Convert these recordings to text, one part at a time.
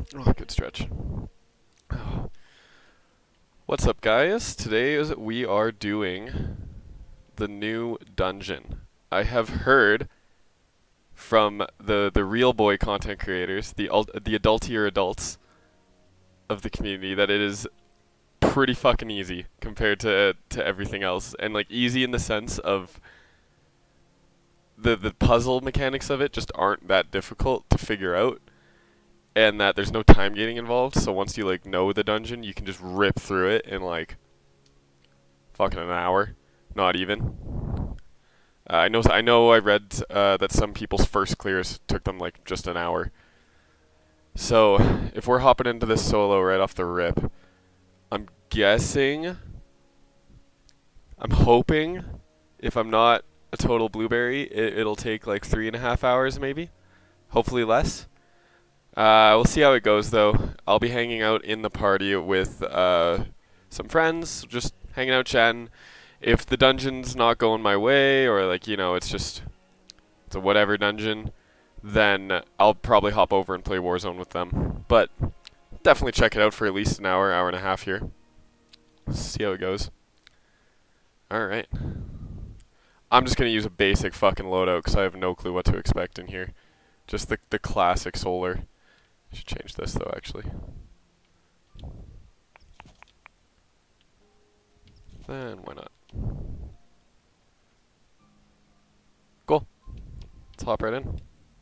Oh, good stretch. Oh. What's up, guys? Today we are doing the new dungeon. I have heard from the real boy content creators, the adultier adults of the community, that it is pretty fucking easy compared to everything else, and like easy in the sense of the puzzle mechanics of it just aren't that difficult to figure out. And that there's no time gating involved, so once you like know the dungeon, you can just rip through it in like fucking an hour, not even. I read that some people's first clears took them like just an hour. So if we're hopping into this solo right off the rip, I'm guessing, I'm hoping, if I'm not a total blueberry, it'll take like 3.5 hours maybe, hopefully less. We'll see how it goes, though. I'll be hanging out in the party with some friends, just hanging out, chatting. If the dungeon's not going my way, or like, you know, it's a whatever dungeon, then I'll probably hop over and play Warzone with them. But definitely check it out for at least an hour, hour and a half here. See how it goes. Alright. I'm just going to use a basic fucking loadout because I have no clue what to expect in here. Just the classic solar. I should change this though, actually. Then why not? Cool. Let's hop right in.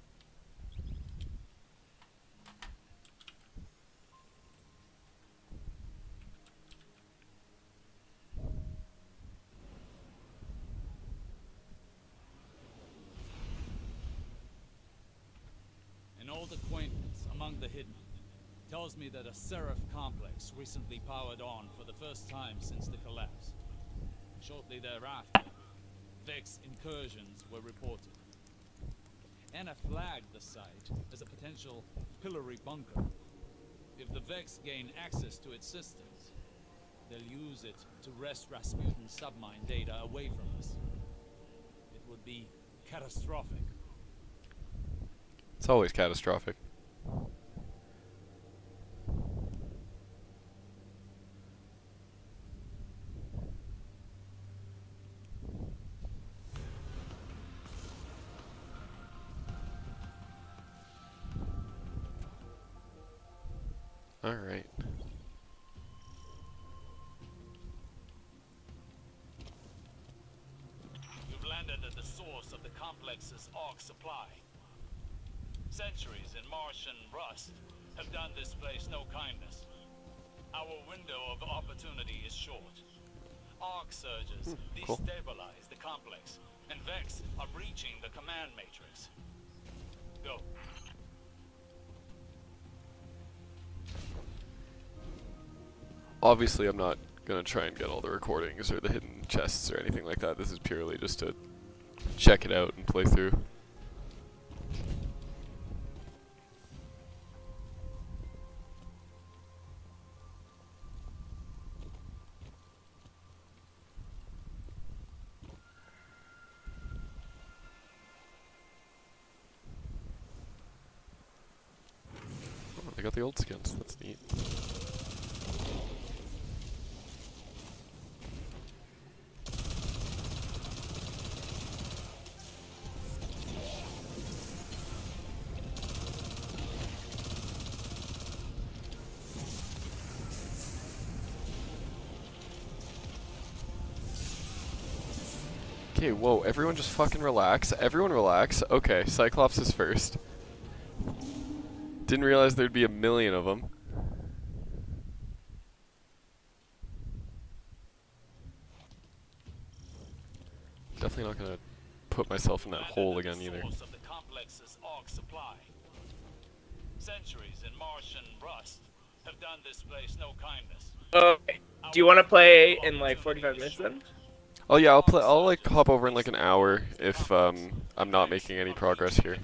An old acquaintance among the hidden tells me that a Seraph complex recently powered on for the first time since the collapse. Shortly thereafter, Vex incursions were reported. Anna flagged the site as a potential pillory bunker. If the Vex gain access to its systems, they'll use it to wrest Rasputin's submine data away from us. It would be catastrophic. It's always catastrophic. All right. You've landed at the source of the complex's arc supply. Centuries in Martian rust have done this place no kindness. Our window of opportunity is short. Arc surges Cool. destabilize the complex, and Vex are breaching the command matrix. Go. Obviously, I'm not gonna try and get all the recordings or the hidden chests or anything like that. This is purely just to check it out and play through. Oh, they got the old skins. That's neat. Okay, whoa, everyone just fucking relax. Everyone relax. Okay, Cyclops is first. Didn't realize there'd be a million of them. Definitely not gonna put myself in that hole again either. Of the complex's arc supply. Centuries in Martian rust have done this place no kindness. Okay. Do you want to play in like 45 minutes then? Oh yeah, I'll like hop over in like an hour if I'm not making any progress here.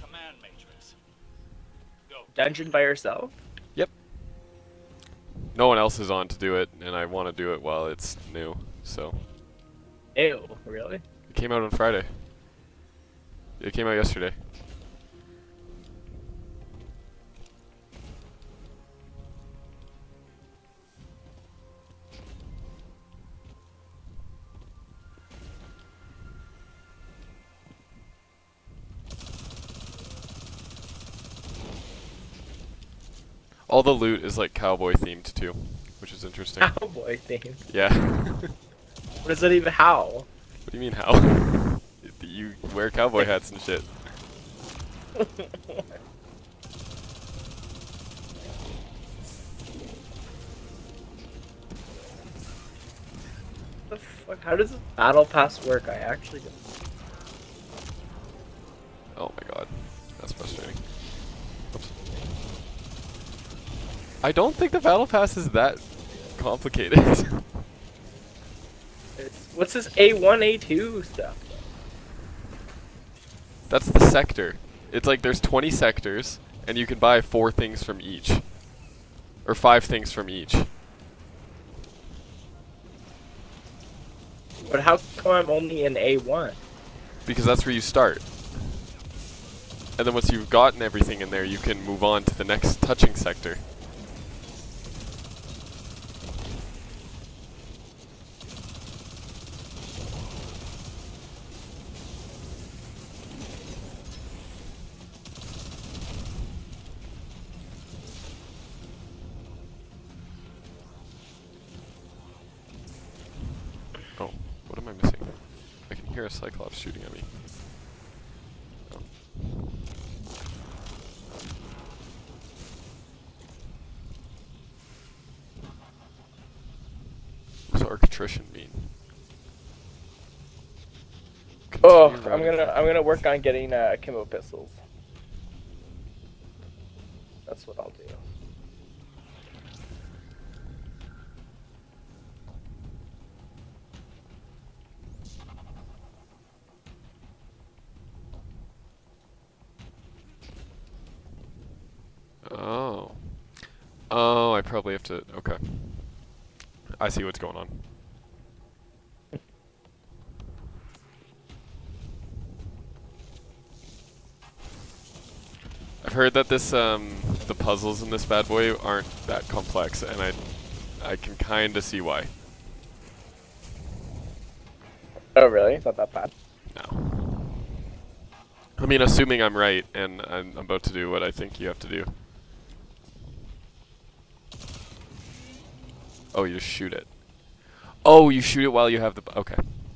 Dungeon by yourself? Yep. No one else is on to do it, and I want to do it while it's new, so. Ew, really? It came out on Friday. It came out yesterday. All the loot is like cowboy themed too, which is interesting. Cowboy theme. Yeah. What is that even? How? What do you mean how? You wear cowboy hats and shit. The fuck? How does this battle pass work? I actually don't. Oh my god, that's frustrating. Oops. I don't think the battle pass is that complicated. What's this A1, A2 stuff? That's the sector. It's like there's 20 sectors, and you can buy 4 things from each. Or 5 things from each. But how come I'm only in A1? Because that's where you start. And then once you've gotten everything in there, you can move on to the next touching sector. Oh, what am I missing? I can hear a Cyclops shooting at me. Oh. What does Arctrition mean? Oh, Continue routing. I'm gonna work on getting Kimbo pistols. That's what I'll do. Oh. Oh, I probably have to... Okay. I see what's going on. I've heard that this, the puzzles in this bad boy aren't that complex, and I can kinda see why. Oh, really? It's not that bad. No. I mean, assuming I'm right, and I'm about to do what I think you have to do. Oh, you just shoot it. Oh, you shoot it while you have the... Okay.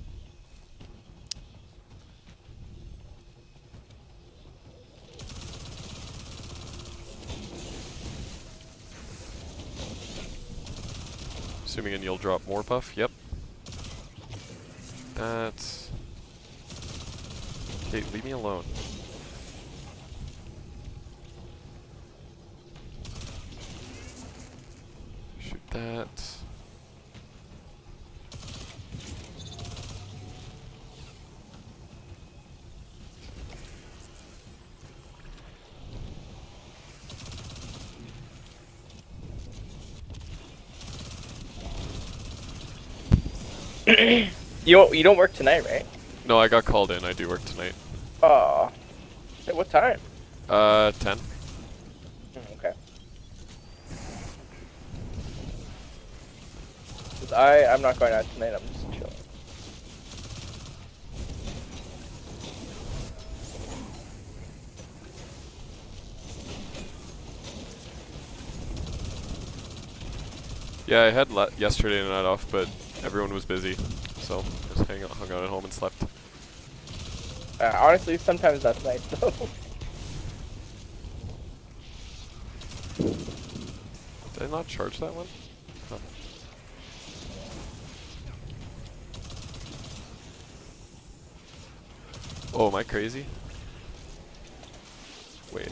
Assuming and you'll drop more buff. Yep. That's... Okay, leave me alone. Shoot that. You don't work tonight, right? No, I got called in. I do work tonight. Oh. At what time? 10. Okay. 'Cause I'm not going out tonight. I'm just chilling. Yeah, I had yesterday night off, but everyone was busy, so just hung out at home and slept. Honestly, sometimes that's nice though. Did I not charge that one? Huh. Oh, am I crazy? Wait.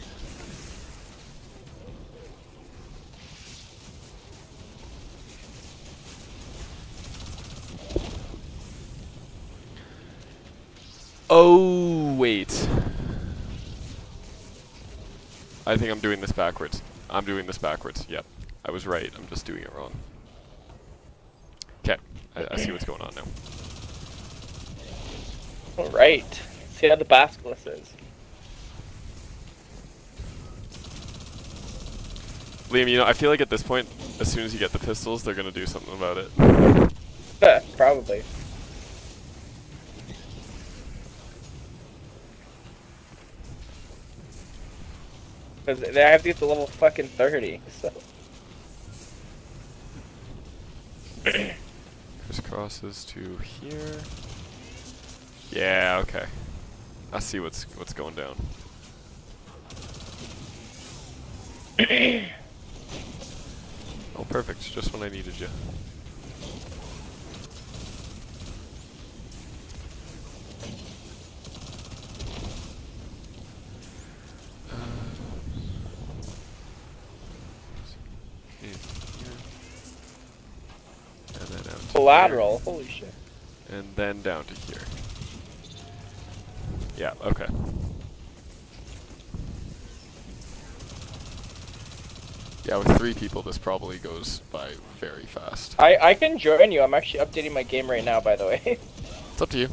Oh, wait. I think I'm doing this backwards. I'm doing this backwards. Yep. I was right. I'm just doing it wrong. Okay. I see what's going on now. Alright. See how the basilisk is. Liam, you know, I feel like at this point, as soon as you get the pistols, they're gonna do something about it. Probably. Because I have to get to level fucking 30, so. Crisscrosses to here. Yeah, okay. I see what's going down. Oh, perfect. Just when I needed you. And then out to Collateral, here. holy shit. And then down to here. Yeah, okay. Yeah, with 3 people, this probably goes by very fast. I can join you. I'm actually updating my game right now, by the way. It's up to you.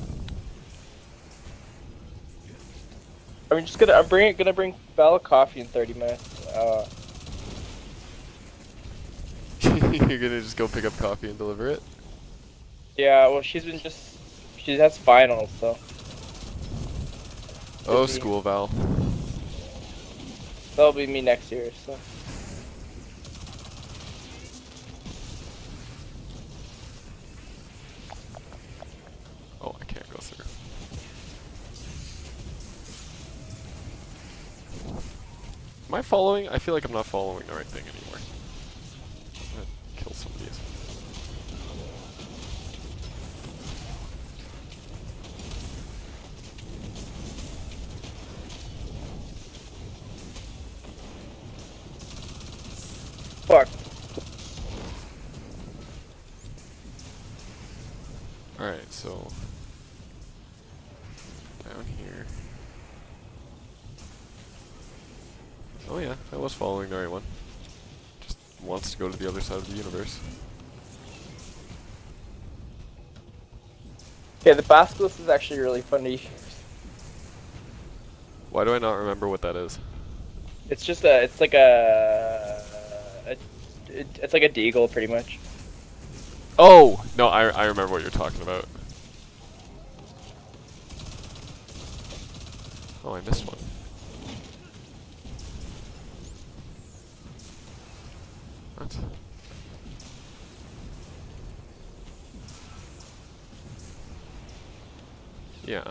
I'm just gonna bring Bella coffee in 30 minutes. You're gonna just go pick up coffee and deliver it? Yeah, well, she has finals, so. Oh, Busy. school, Val. That'll be me next year, so. Oh, I can't go through. Am I following? I feel like I'm not following the right thing anymore. I'm gonna kill some of these. Fuck. Alright, so down here. Oh yeah, I was following the right one. Just wants to go to the other side of the universe. Okay, the basilisk is actually really fun to use. Why do I not remember what that is? It's just it's like it's like a deagle, pretty much. Oh! No, I remember what you're talking about. Oh, I missed one. What? Yeah.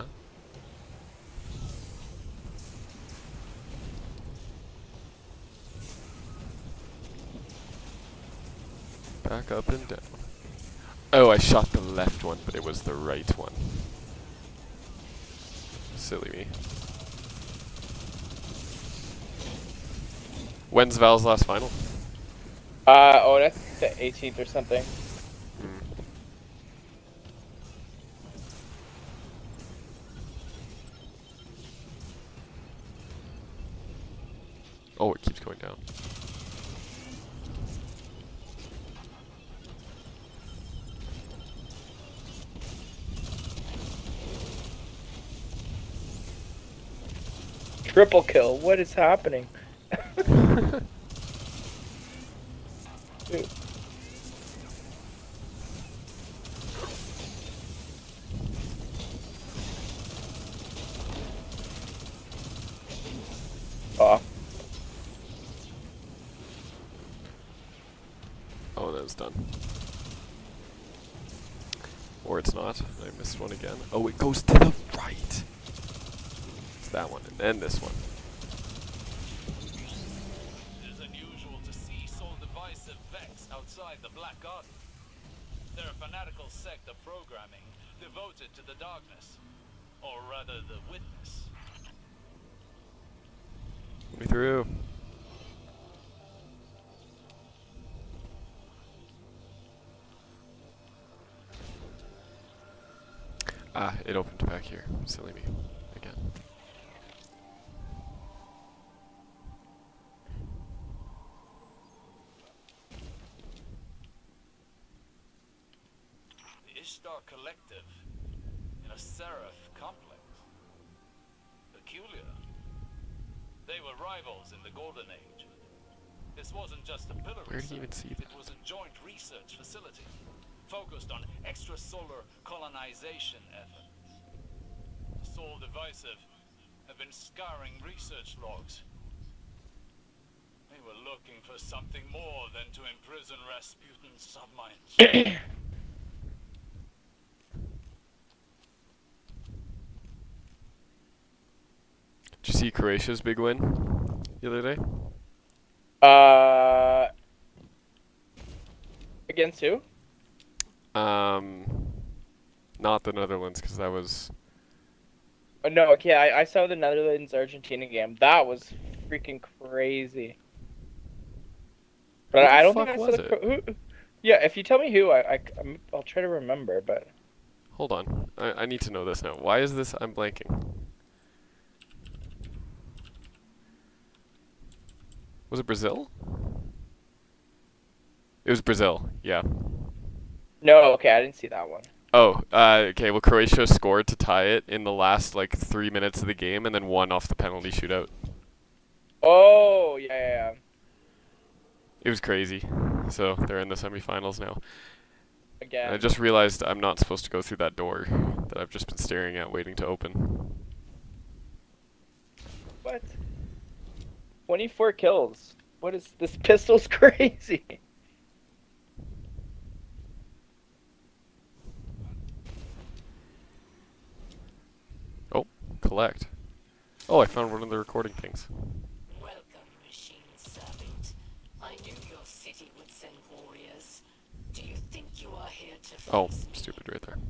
Back up and down. Oh, I shot the left one, but it was the right one. Silly me. When's Val's last final? Oh, that's the 18th or something. Hmm. Oh, it keeps going down. Triple kill. What is happening? Dude. Oh. Oh, that was done. Or it's not. I missed one again. Oh, it goes to the right. It's that one, and then this one. It is unusual to see so divisive Vex outside the Black Garden. They're a fanatical sect of programming devoted to the darkness, or rather the witness. Let me through. Ah, it opened back here. Silly me. Again. The Ishtar Collective in a Seraph complex. Peculiar. They were rivals in the Golden Age. This wasn't just a pillar Where did you research, even see that? it was a joint research facility focused on extrasolar colonization efforts. The sole divisive have been scouring research logs. were looking for something more than to imprison Rasputin's subminds. Did you see Croatia's big win the other day? Against who? Not the Netherlands, because that was... Oh, no, okay, I saw the Netherlands-Argentina game. That was freaking crazy. But Who the I don't think fuck I saw was the... it? Who, yeah, if you tell me who, I'll try to remember, but... Hold on. I need to know this now. Why is this... I'm blanking. Was it Brazil? It was Brazil, yeah. No, okay, I didn't see that one. Oh, okay, well, Croatia scored to tie it in the last, like, 3 minutes of the game and then won off the penalty shootout. Oh, yeah. It was crazy. So, they're in the semifinals now. Again. And I just realized I'm not supposed to go through that door that I've just been staring at, waiting to open. What? 24 kills. What is... This pistol's crazy. Collect. Oh, I found one of the recording things. Welcome, machine servant. I knew your city would send warriors. Do you think you are here to Oh, face me? stupid right there.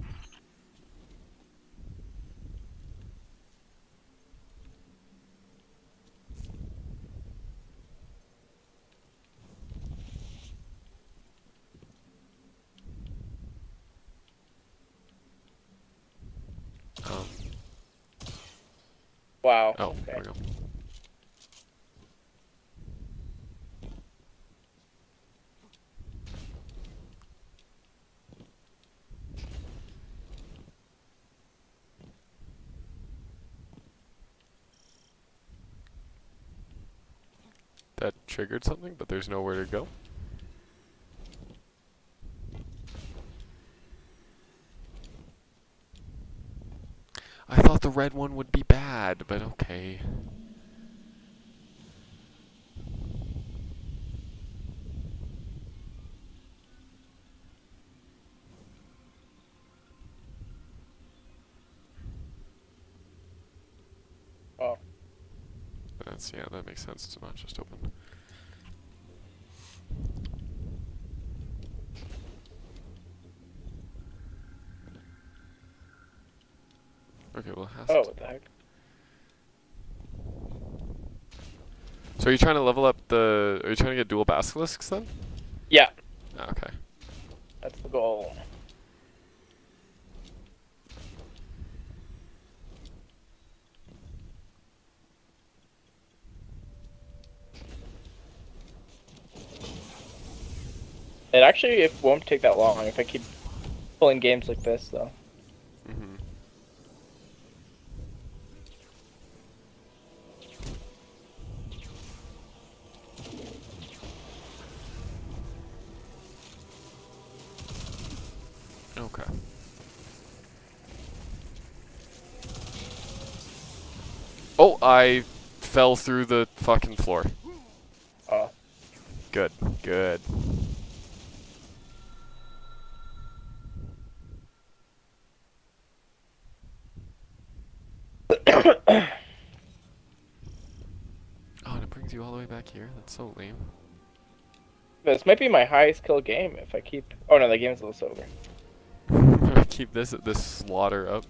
Wow. Oh, Okay. there we go. That triggered something, but there's nowhere to go. I thought the red one would be bad, but okay. Oh. Yeah, that makes sense to not just open. Okay, well, it has Oh, to. what the heck? So are you trying to level up the... Are you trying to get dual basilisks then? Yeah, Ah, okay. that's the goal. It won't take that long if I keep pulling games like this, though. Mm-hmm. Okay. Oh, I fell through the fucking floor. Oh. Good, good. Oh, and it brings you all the way back here? That's so lame. This might be my highest kill game if I keep... Oh no, the game's almost over. Keep this slaughter up.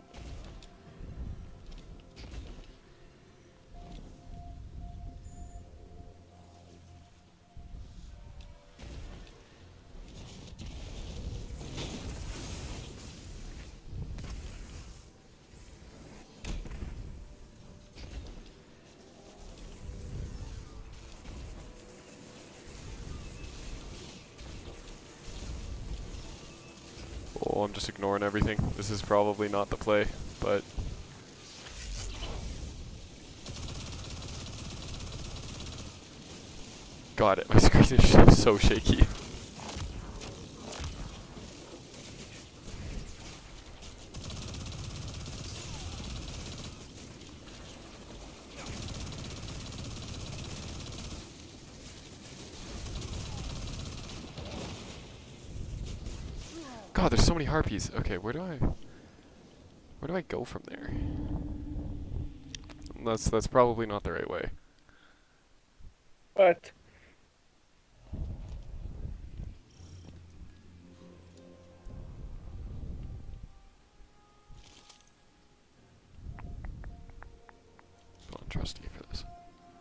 Oh, I'm just ignoring everything. This is probably not the play, but... Got it. My screen is so shaky. God, there's so many harpies. Okay, where do I go from there? That's probably not the right way. What? Don't trust you for this.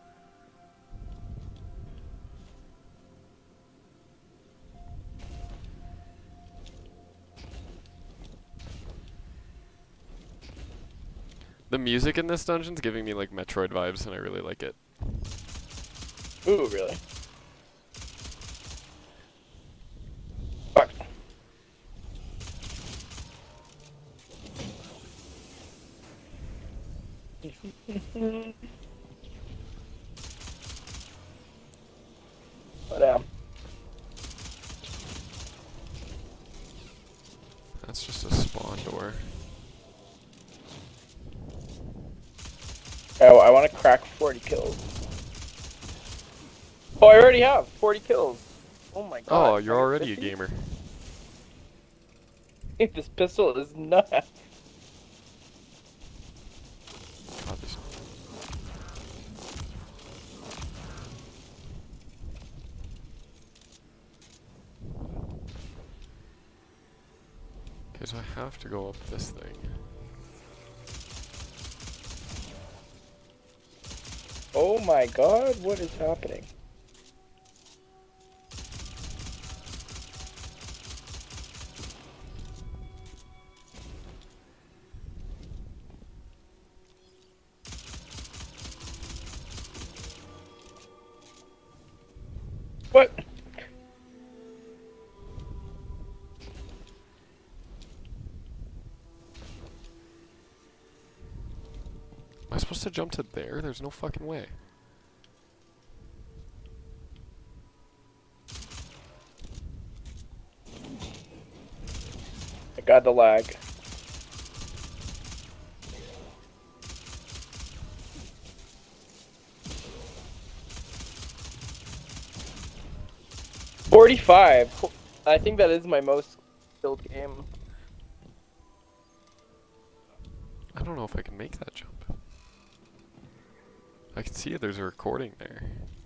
The music in this dungeon's giving me like Metroid vibes, and I really like it. Ooh, really? Fuck. Oh, damn. That's just a spawn door. Oh, I want to crack 40 kills. Oh, I already have 40 kills. Oh my god. Oh, you're already a 50? gamer. This pistol is nuts. God, this. Okay, so I have to go up this thing. Oh my god, what is happening? What? Am I supposed to jump to there? There's no fucking way. I got the lag. $45. I think that is my most killed game. I don't know if I can make that jump. I can see there's a recording there.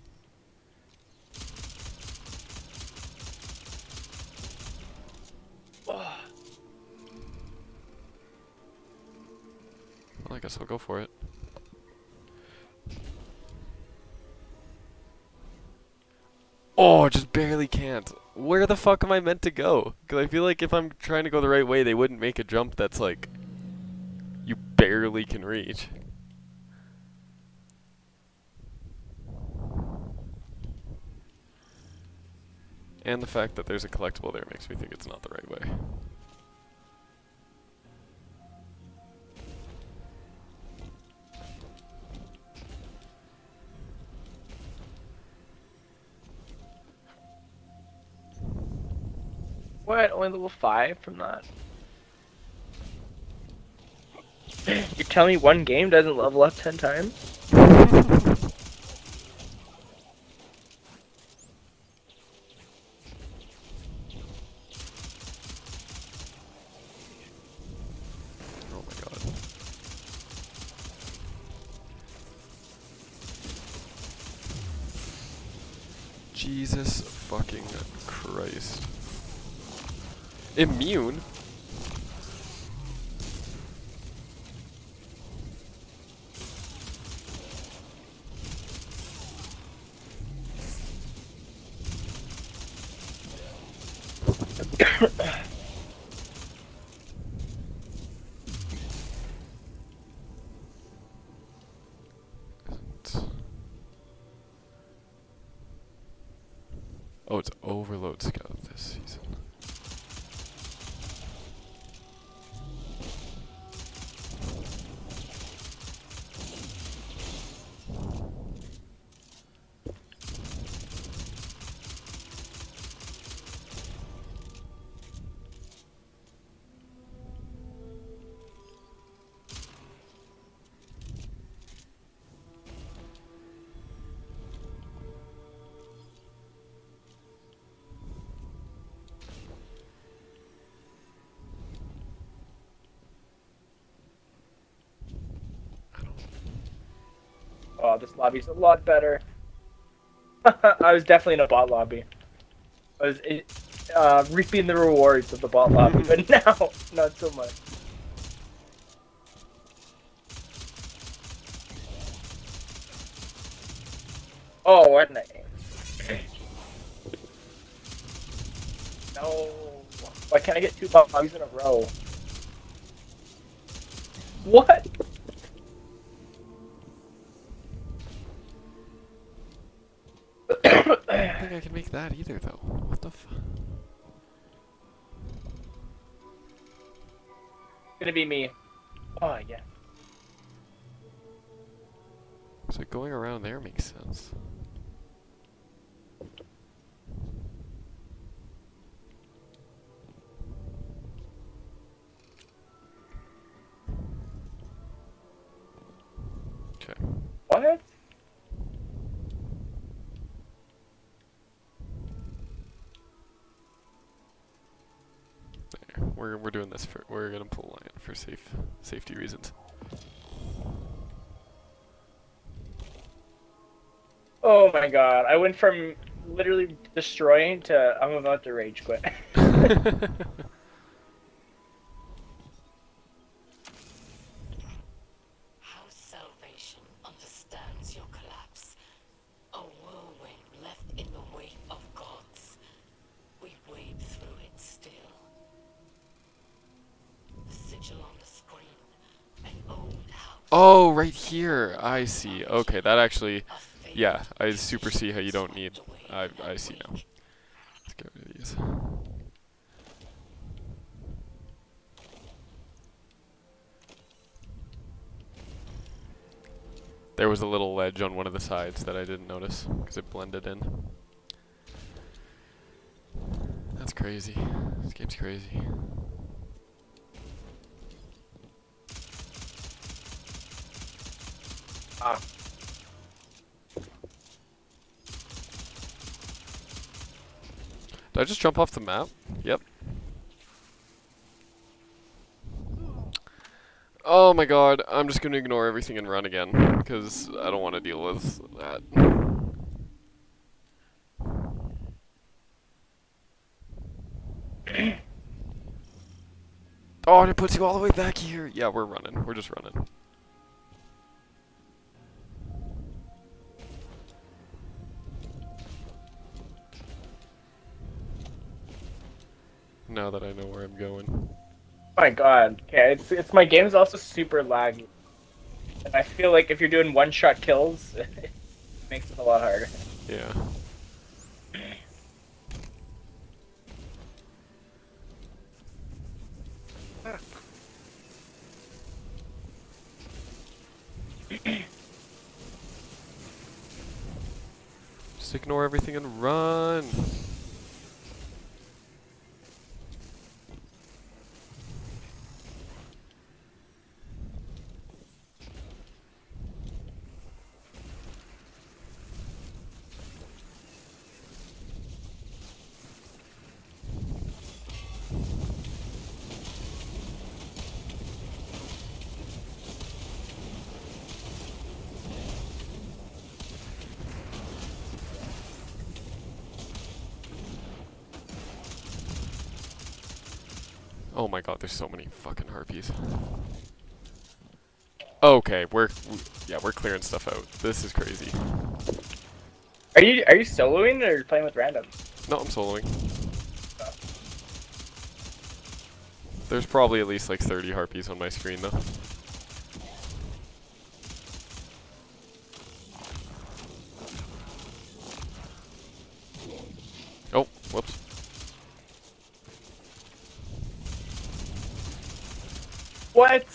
Well, I guess I'll go for it. Oh, just barely can't. Where the fuck am I meant to go? Because I feel like if I'm trying to go the right way, they wouldn't make a jump that's like you barely can reach. And the fact that there's a collectible there makes me think it's not the right way. What? Only level 5 from that? You're telling me one game doesn't level up 10 times? Oh my god. Jesus fucking Christ. Immune? Oh, it's Overload Scout this season. wow, this lobby's a lot better. I was definitely in a bot lobby. I was reaping the rewards of the bot lobby, but now, not so much. Oh, what an No. Why can't I get 2 bugs in a row? What? I don't think I can make that either, though. What the f... Gonna be me. Oh, yeah. So going around there makes sense. Okay. What? There. We're doing this for... We're gonna pull line for safety reasons. Oh my god, I went from literally destroying to I'm about to rage quit. How salvation understands your collapse. A whirlwind left in the wake of gods. We wade through it still. The sigil on the screen. An old house. Oh, right here. I see. Okay, that actually... Yeah, I super see how you don't need... I see now. Let's get rid of these. There was a little ledge on one of the sides that I didn't notice because it blended in. That's crazy. This game's crazy. Ah. Did I just jump off the map? Yep. Oh my god, I'm just gonna ignore everything and run again, because I don't want to deal with that. Oh, and it puts you all the way back here! Yeah, we're running. We're just running. Now that I know where I'm going. My god. Okay, it's my game's also super laggy. And I feel like if you're doing one-shot kills, it makes it a lot harder. Yeah. Just ignore everything and run! Oh my god, there's so many fucking harpies. Okay, we're clearing stuff out. This is crazy. Are you soloing or playing with random? No, I'm soloing. There's probably at least like 30 harpies on my screen though. Oh, whoops. What?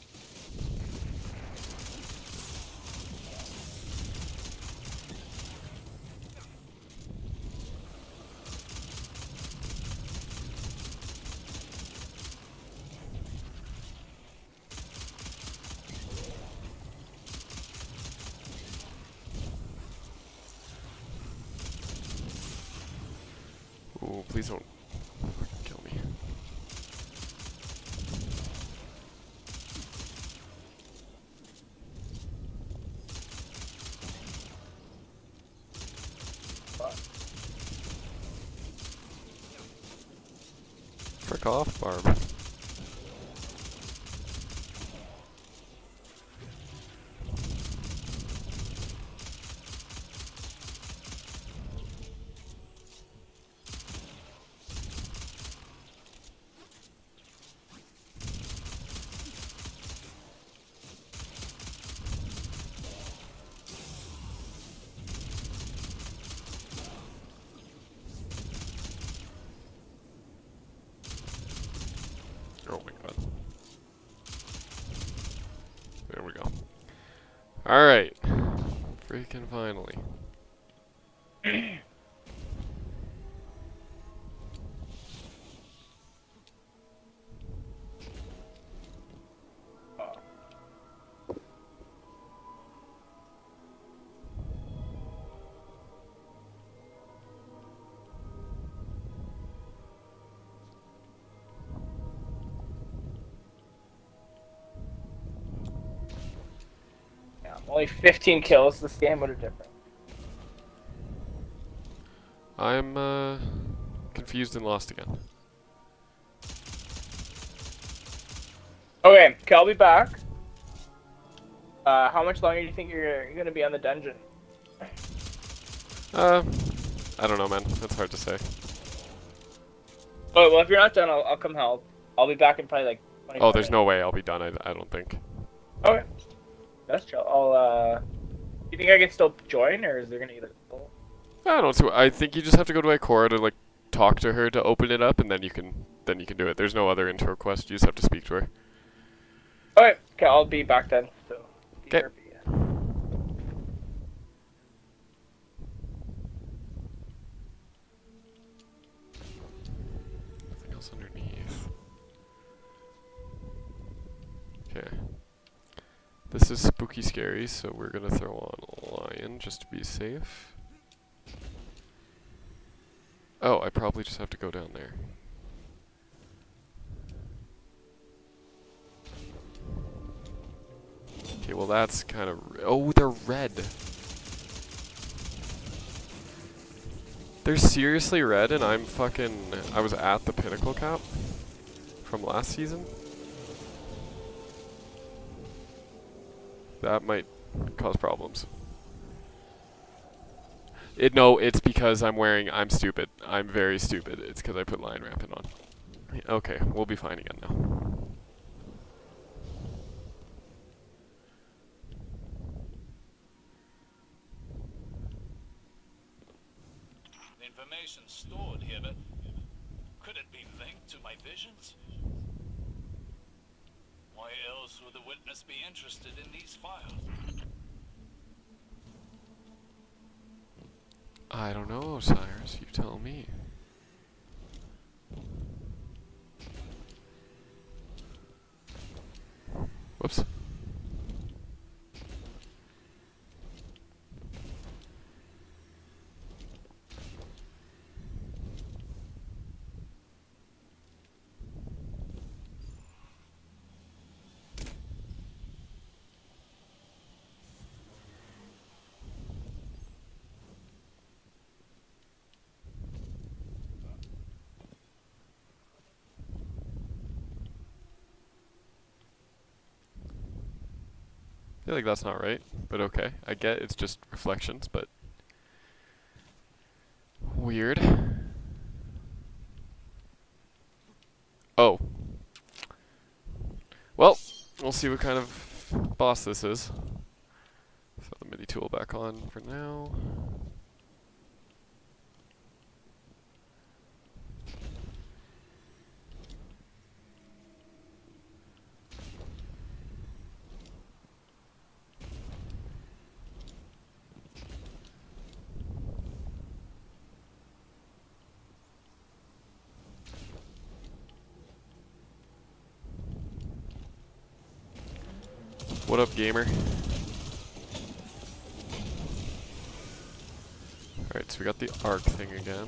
Ooh, please don't kill me. Back off, Barb. Oh my god. There we go. Alright. Freaking finally. Yeah, only 15 kills. This game would have different. I'm confused and lost again. Okay, I'll be back. How much longer do you think you're gonna be on the dungeon? I don't know, man. That's hard to say. Oh, well, if you're not done, I'll come help. I'll be back in probably like 20 Oh, there's minutes. no way I'll be done, I don't think. Okay. That's chill. You think I can still join, or is there gonna be like... I don't see. I think you just have to go to Ikora to like talk to her to open it up, and then you can do it. There's no other intro quest. You just have to speak to her. Okay, I'll be back then. So. Okay. Nothing else underneath. Okay. This is spooky scary, so we're gonna throw on a lion just to be safe. Oh, I probably just have to go down there. Okay, well that's kind of... Oh, they're red. They're seriously red, and I'm fucking... I was at the Pinnacle Cap from last season. That might cause problems. No, it's because I'm stupid. I'm very stupid. It's because I put Lion Rampant on. Okay, we'll be fine again now. The information stored here, but could it be linked to my visions? Why else would the witness be interested in these files? I don't know, Cyrus. You tell me. Whoops. I feel like that's not right, but okay. I get it's just reflections, but weird. Oh. Well, we'll see what kind of boss this is. Throw the MIDI tool back on for now. What up, gamer? Alright, so we got the arc thing again.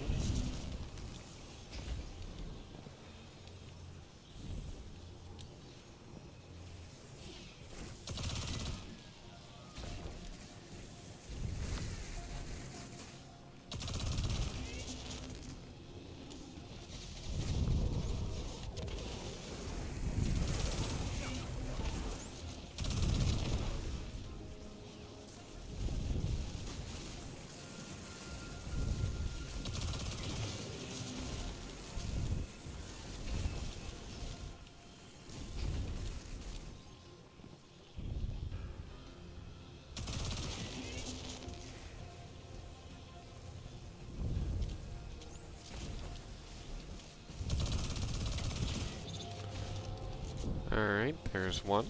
Alright, there's one.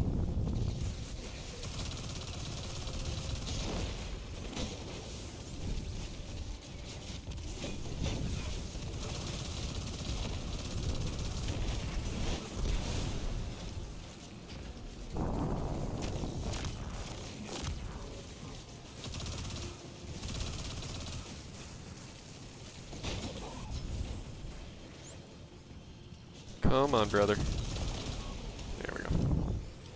Come on, brother. There we go.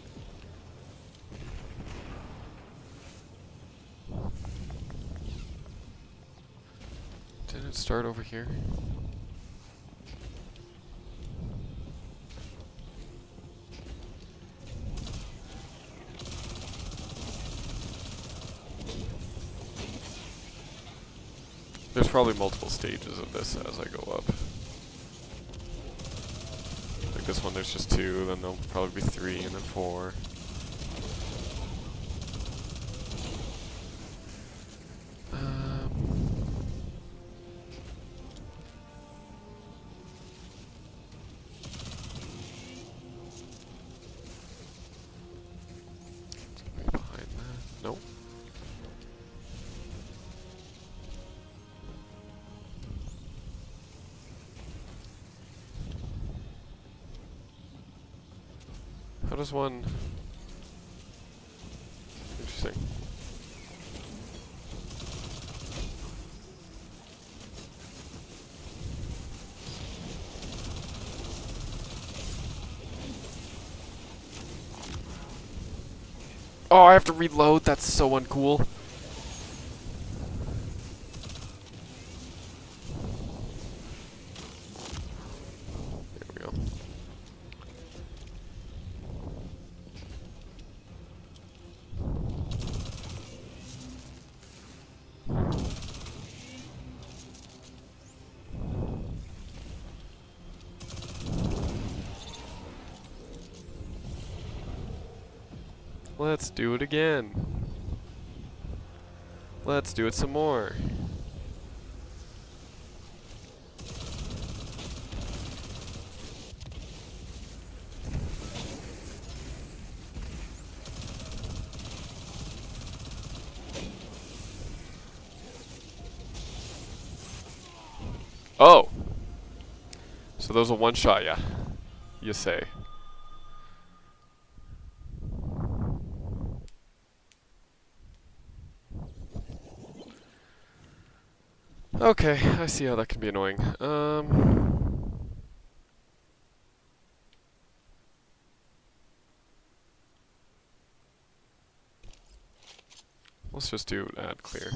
Did it start over here? There's probably multiple stages of this as I go up. Like this one, there's just 2, then there'll probably be 3, and then 4. Behind that? Nope. How does one... Interesting. Oh, I have to reload? That's so uncool. There we go. Let's do it again. Let's do it some more. Oh! So those will one-shot ya. You say. Okay, I see how that can be annoying. Let's just do add clear.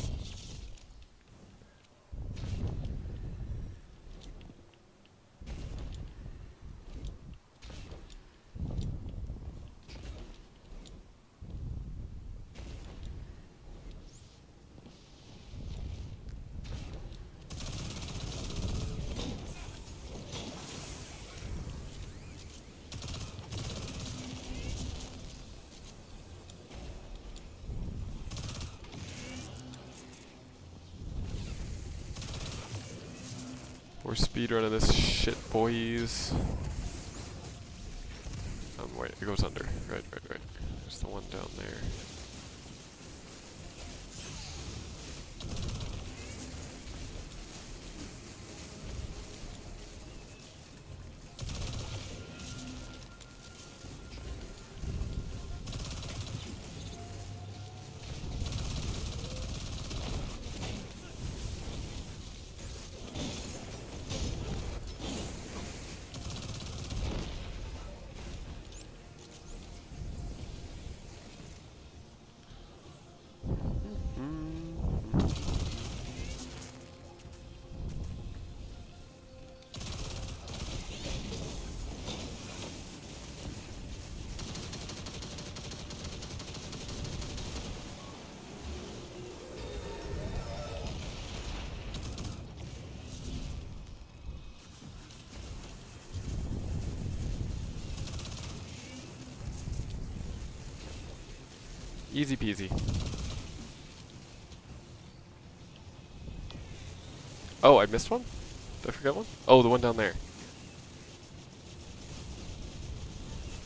We're speedrunning this shit, boys. Wait, it goes under. Right. There's the one down there. Easy peasy. Oh, I missed one? Did I forget one? Oh, the one down there.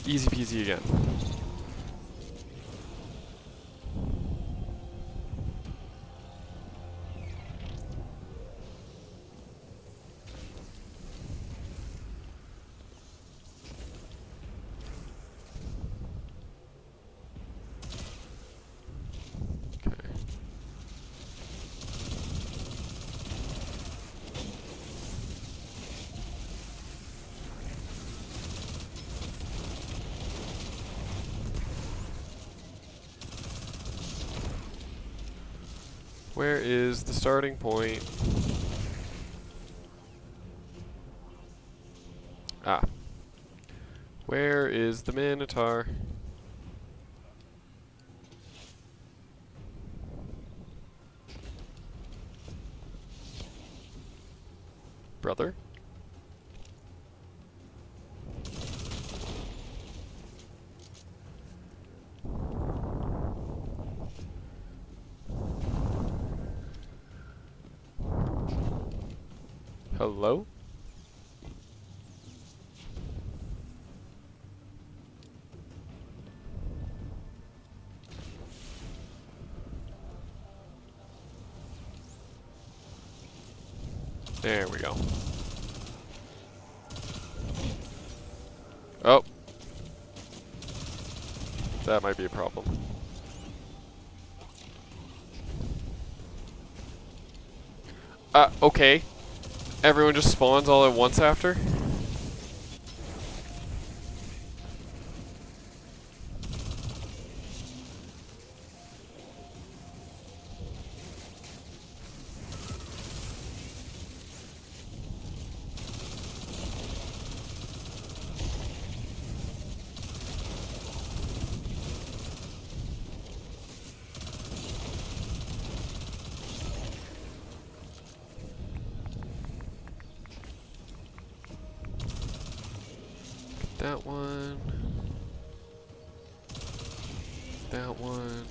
Easy peasy again. Where is the starting point? Ah. Where is the Minotaur? Brother? Hello? There we go. Oh. That might be a problem. Okay. Everyone just spawns all at once after? That one. That one.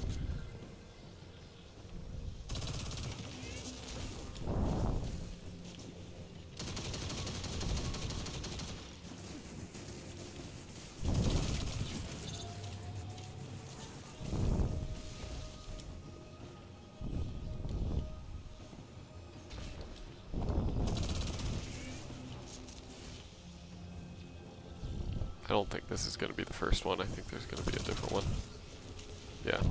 I don't think this is going to be the first one. I think there's going to be a different one. Yeah.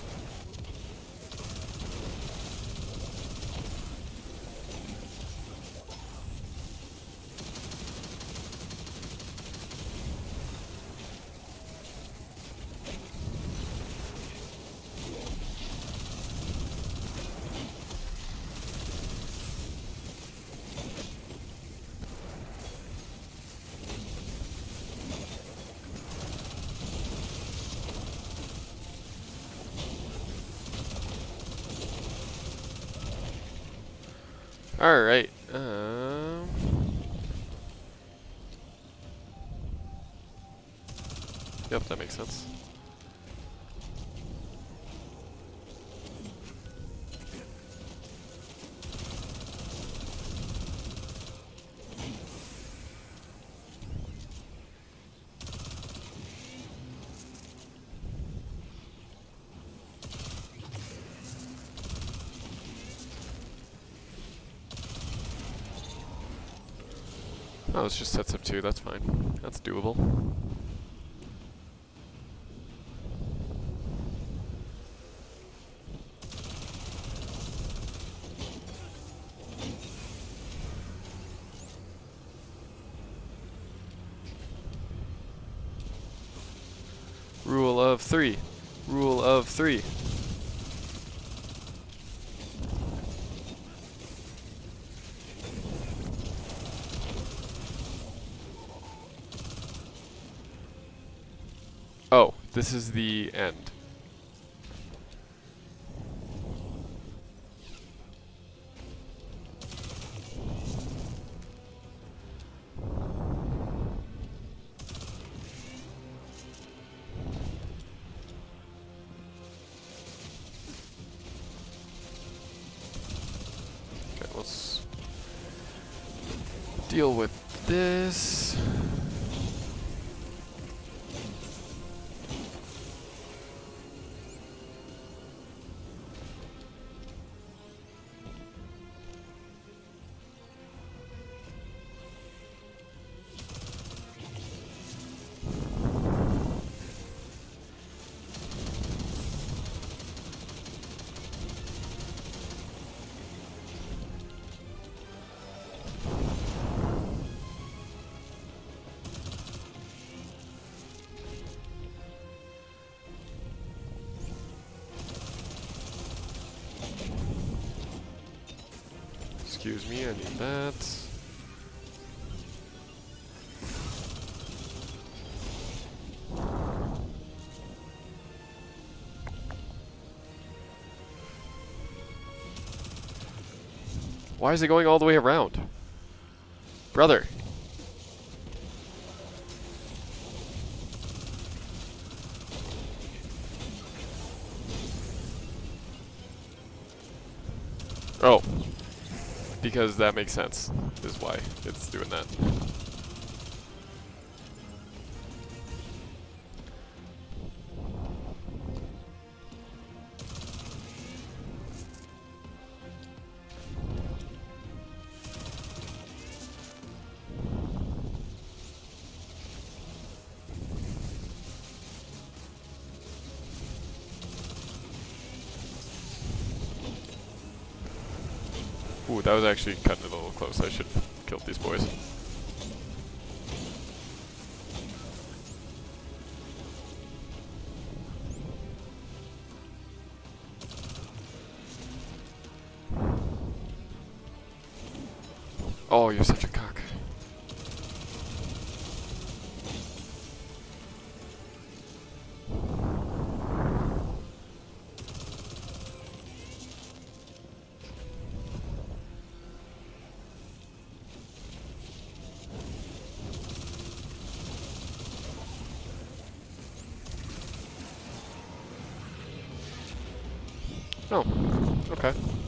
Alright, yep, that makes sense. Oh, it's just sets up 2, that's fine. That's doable. Rule of 3. Rule of 3. Oh, this is the end. Okay, let's deal with this. Excuse me, I need that. Why is it going all the way around? Brother. Oh. Because that makes sense, is why it's doing that. Ooh, that was actually cutting it a little close. I should have killed these boys. Oh, you're such a cock. Oh, okay.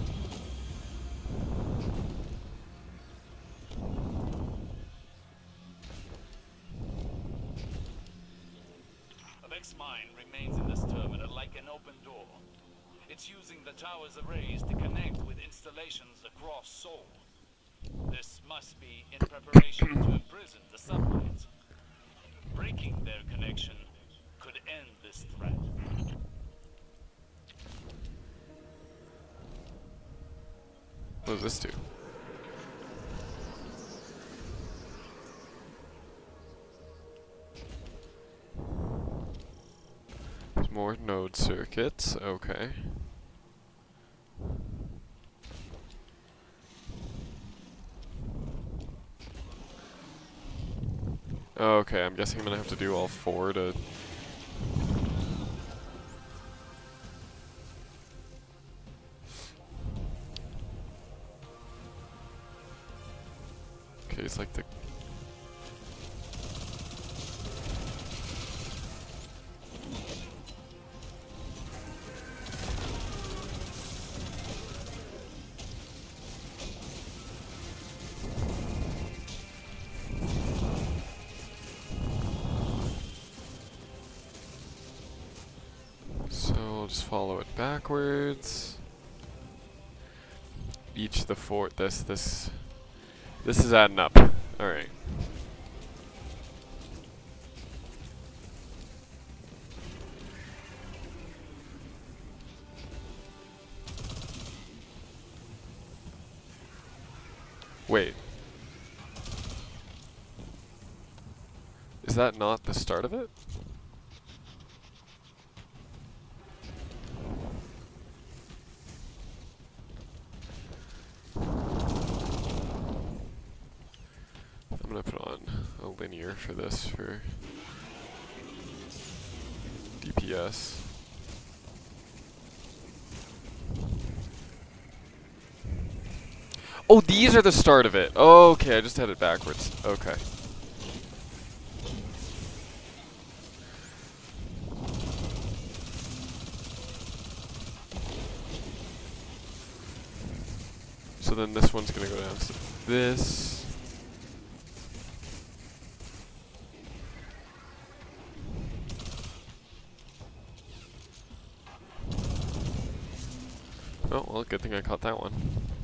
The Vex mine remains in this terminal like an open door. It's using the tower's arrays to connect with installations across Seoul. This must be in preparation to imprison the submarines. Breaking their connection could end this threat. What does this do? There's more node circuits, okay. Okay, I'm guessing I'm gonna have to do all four to... Okay, it's like the... So I'll just follow it backwards. Each the four, this is adding up. Alright. Wait. Is that not the start of it? I'm gonna put on a linear for this for DPS. Oh, these are the start of it. Oh, okay, I just had it backwards. Okay. So then this one's gonna go down to this. Oh, well, good thing I caught that one.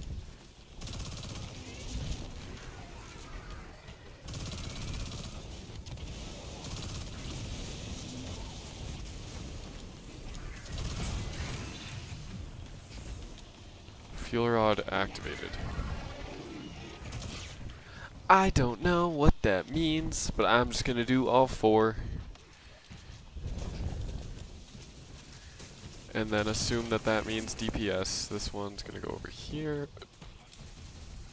Fuel rod activated. I don't know what that means, but I'm just gonna do all four. And then assume that that means DPS. This one's gonna go over here.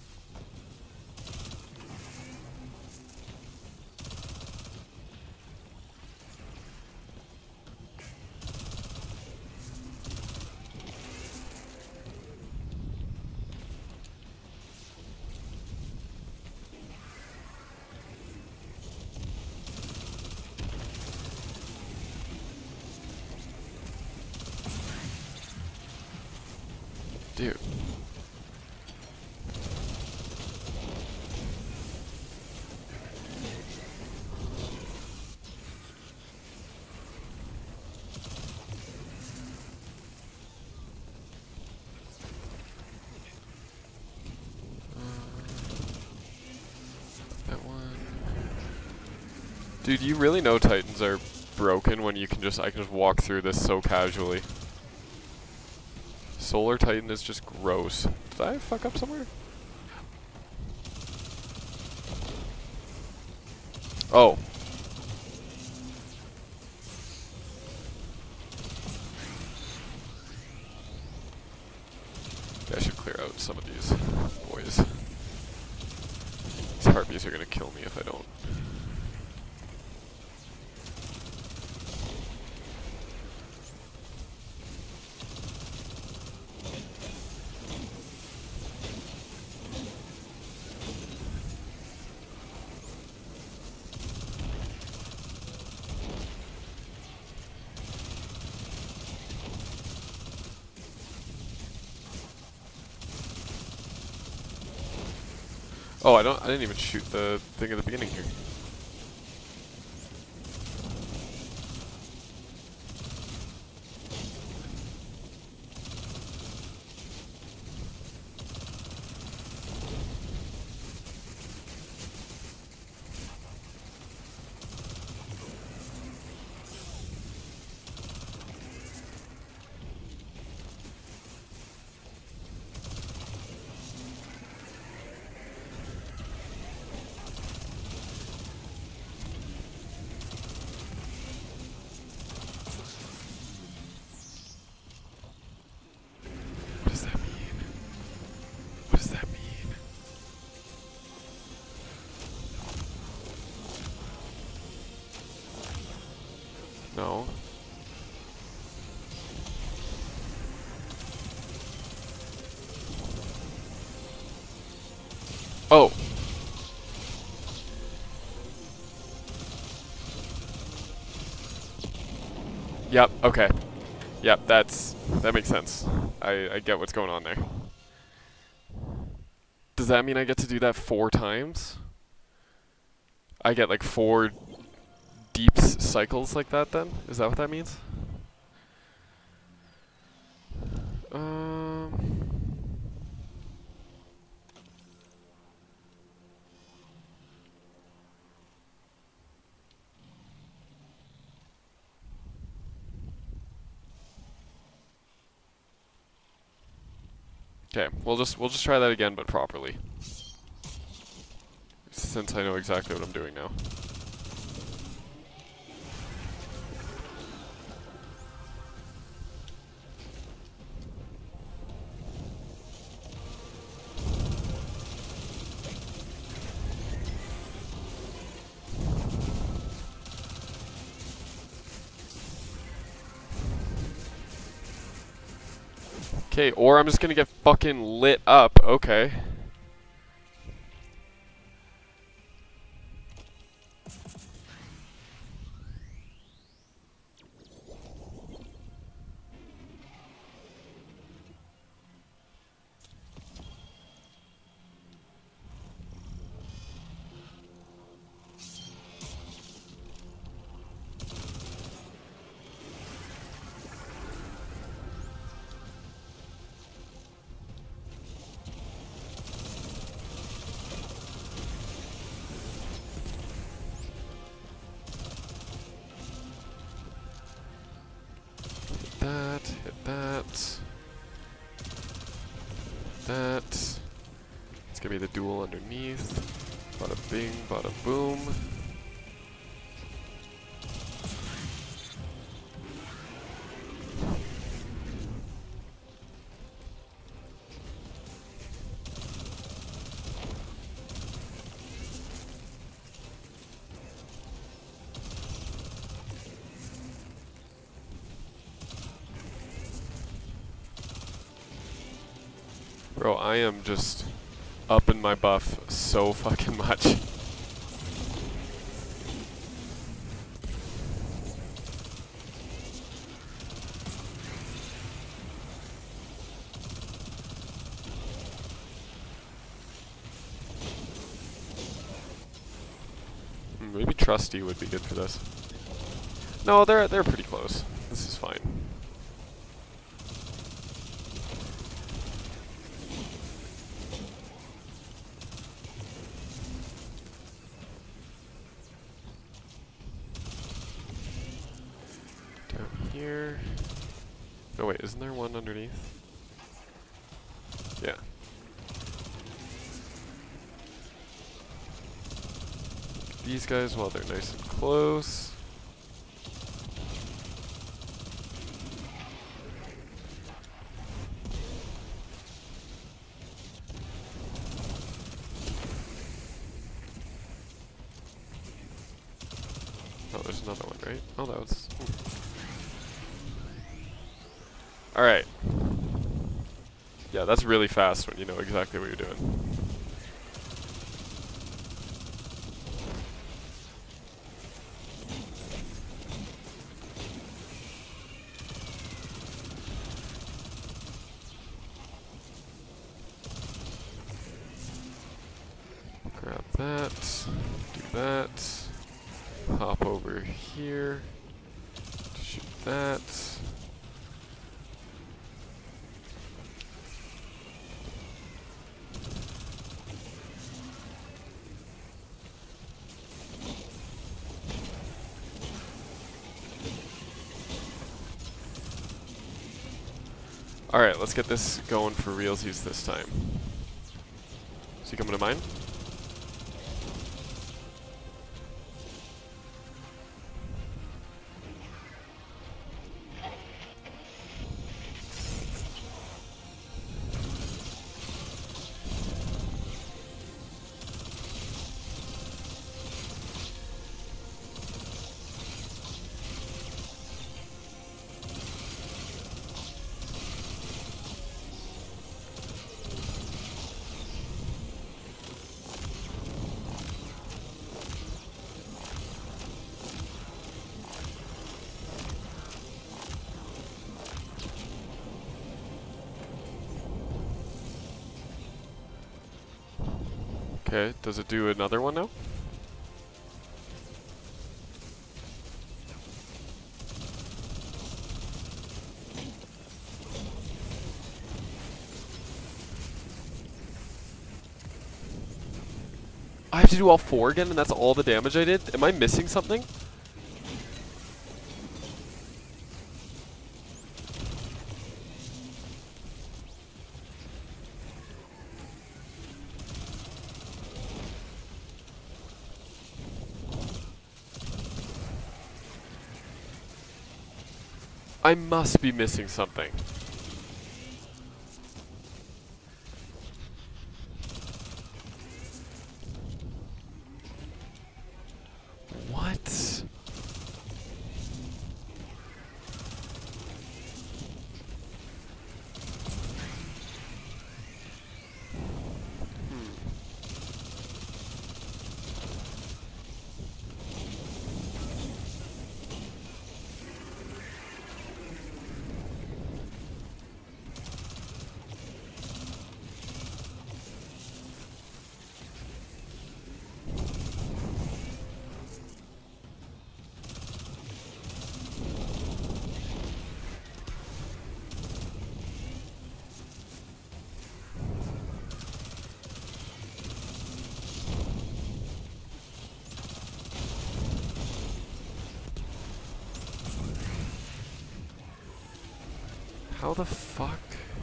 Dude. That one. Dude, you really know Titans are broken when you can just, I can just walk through this so casually. Solar Titan is just gross. Did I fuck up somewhere? Oh. Okay, I should clear out some of these boys. These harpies are gonna kill me if I don't. Oh, I didn't even shoot the thing at the beginning here. What does that mean? What does that mean? No. Oh. Yep, okay. Yep, that makes sense. I get what's going on there. Does that mean I get to do that 4 times? I get like 4 deep cycles like that then? Is that what that means? Okay, we'll just try that again, but properly. Since I know exactly what I'm doing now. Okay, or I'm just gonna get fucking lit up. Okay. Hit that. That. It's gonna be the duel underneath. Bada bing, bada boom. Bro, I am just upping my buff so fucking much. trusty would be good for this. No, they're pretty close. This is fine. Down here. No wait, isn't there one underneath? Yeah. These guys while they're nice and close. Oh, there's another one, right? Oh, that was... Alright. Yeah, that's really fast when you know exactly what you're doing. Grab that, do that, hop over here, shoot that. Alright, let's get this going for realsies this time. Is he coming to mine? Okay, does it do another one now? I have to do all 4 again and that's all the damage I did? Am I missing something? I must be missing something. What? How the fuck?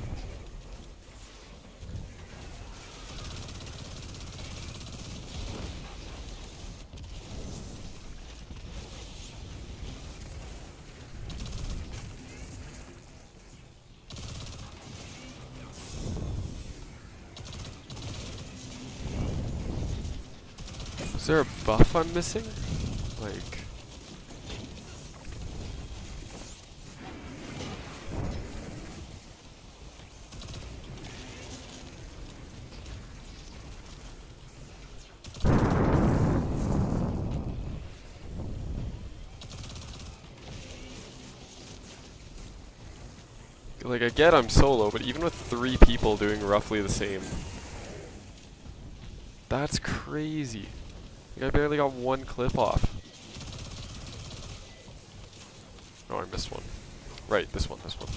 Is there a buff I'm missing? Like... Like, I get I'm solo, but even with 3 people doing roughly the same, that's crazy. Like, I barely got 1 clip off. Oh, I missed one. Right, this one, this one.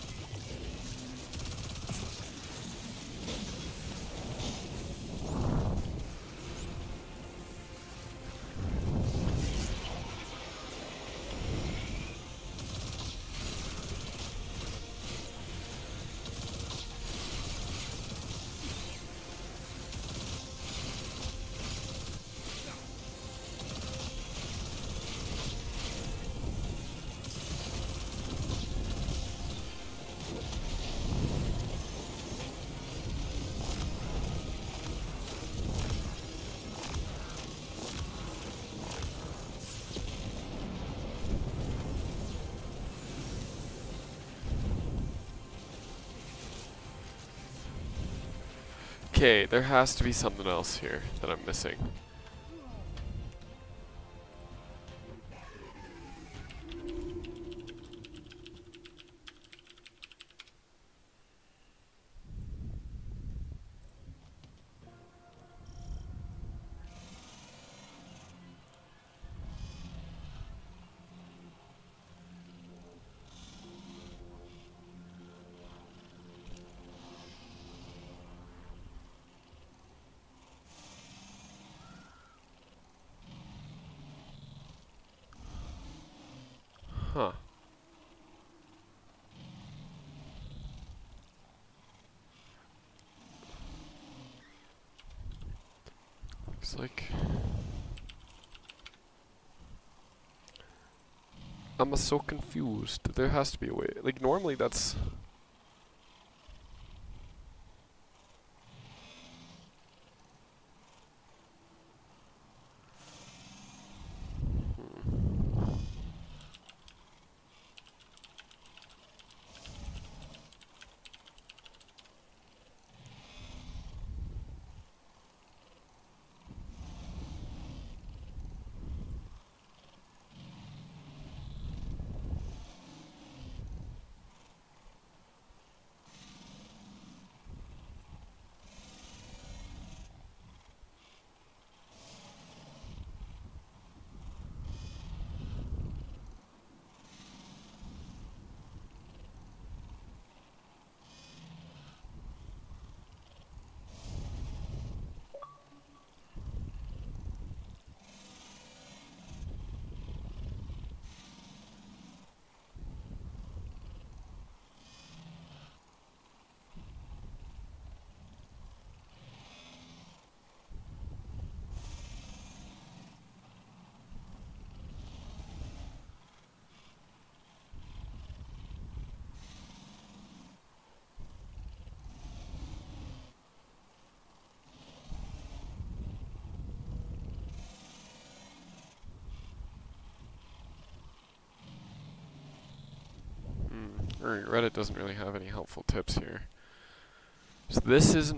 Okay, there has to be something else here that I'm missing. Huh. Looks like I'm so confused. There has to be a way. Like, normally that's... Reddit doesn't really have any helpful tips here. So this isn't...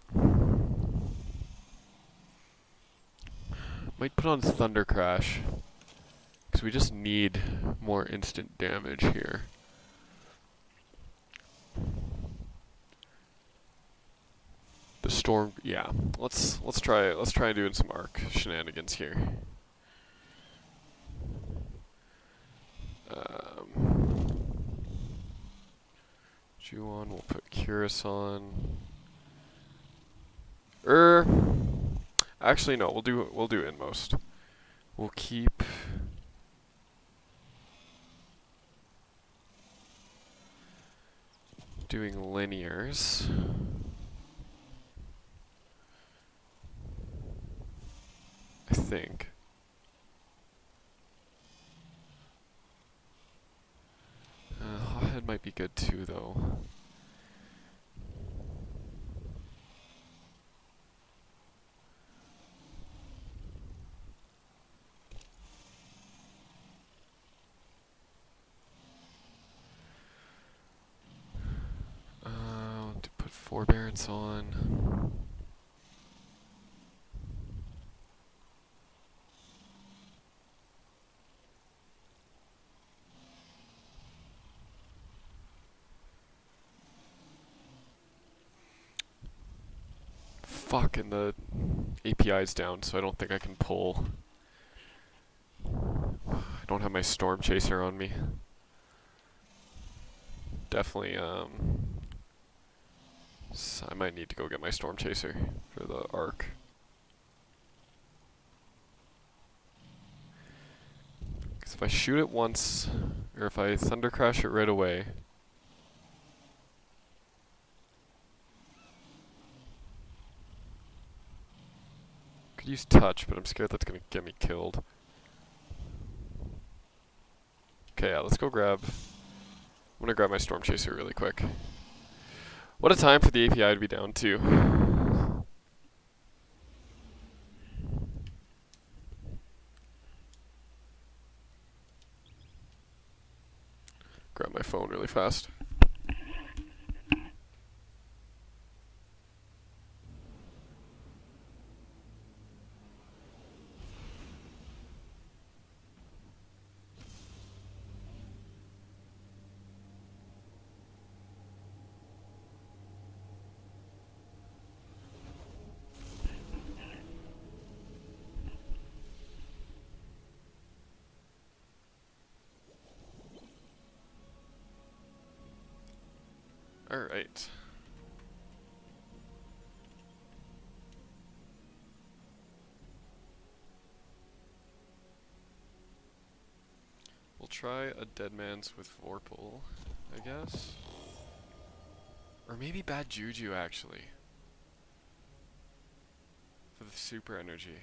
Might put on Thunder Crash, because we just need more instant damage here. The storm, yeah. Let's try doing some arc shenanigans here. Juon, we'll put Curus on. Actually no, we'll do Inmost. We'll keep doing linears. I think. Hothead might be good too, though. To put Forbearance on. Fuck, and the API's down, so I don't think I can pull. I don't have my Storm Chaser on me. definitely, I might need to go get my Storm Chaser for the arc. Because if I shoot it once, or if I Thunder Crash it right away, could use touch, but I'm scared that's gonna get me killed. Okay, yeah, let's go grab. I'm gonna grab my Storm Chaser really quick. What a time for the API to be down too. Grab my phone really fast. Alright. We'll try a Dead Man's with Vorpal, I guess. Or maybe Bad Juju, actually. For the super energy.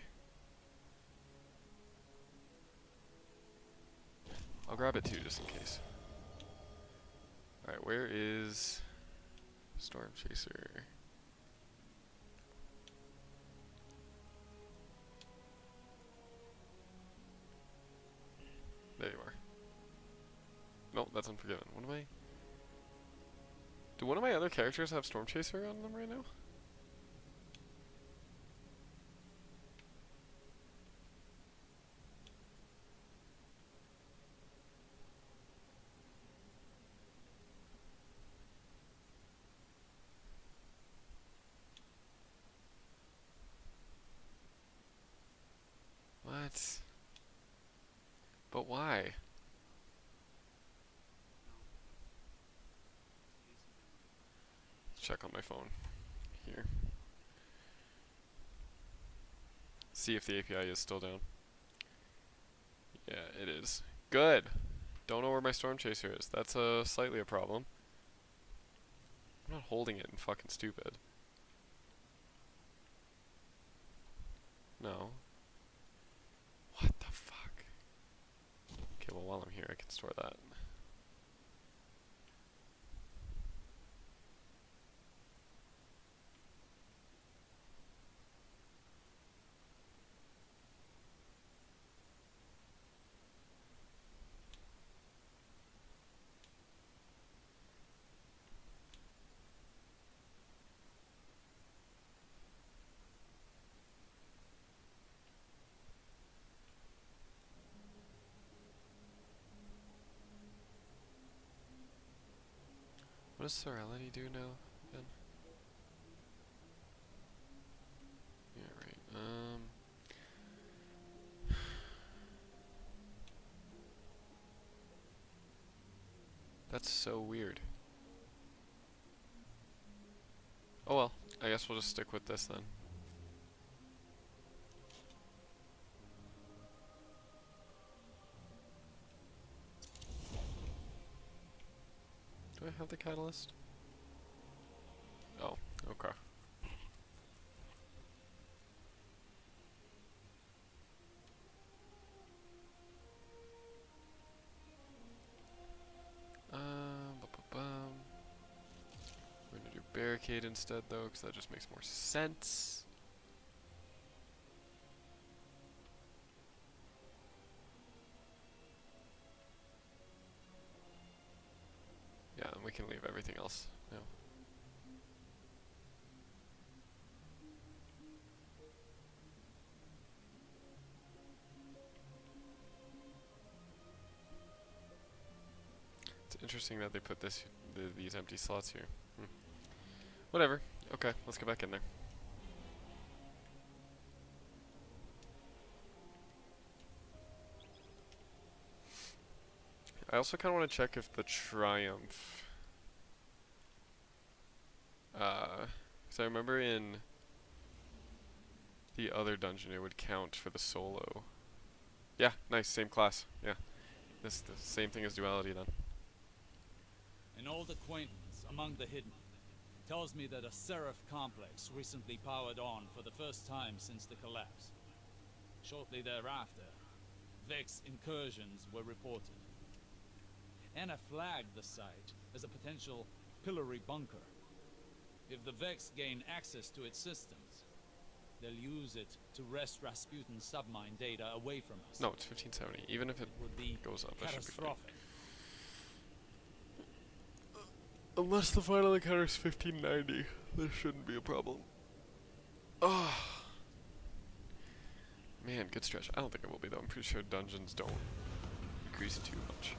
I'll grab it too, just in case. Alright, where is Storm Chaser? There you are. Nope, that's Unforgiven. What am I? Do one of my other characters have Storm Chaser on them right now? What? But why? Check on my phone here. See if the API is still down. Yeah, it is. Good. Don't know where my Storm Chaser is. That's slightly a problem. I'm not holding it and fucking stupid. No. What the fuck? Okay, well while I'm here I can store that. What does Serenity do now again? Yeah, right. That's so weird. Oh well, I guess we'll just stick with this then. Do I have the catalyst? Oh, okay. We're gonna do barricade instead though, because that just makes more sense. Yeah, and we can leave everything else now. It's interesting that they put these empty slots here. Whatever. Okay, let's get back in there. I also kind of want to check if the Triumph Because I remember in the other dungeon it would count for the solo. Yeah, nice, same class. Yeah. This the same thing as duality then. An old acquaintance among the hidden tells me that a Seraph complex recently powered on for the first time since the collapse. Shortly thereafter, Vex incursions were reported. Anna flagged the site as a potential pillory bunker. If the Vex gain access to its systems, they'll use it to wrest Rasputin's submine data away from us. No, it's 1570. Even if it Would be goes up, that should be fine. catastrophic. Unless the final encounter is 1590, this shouldn't be a problem. Oh. Man, good stretch. I don't think it will be though. I'm pretty sure dungeons don't increase too much.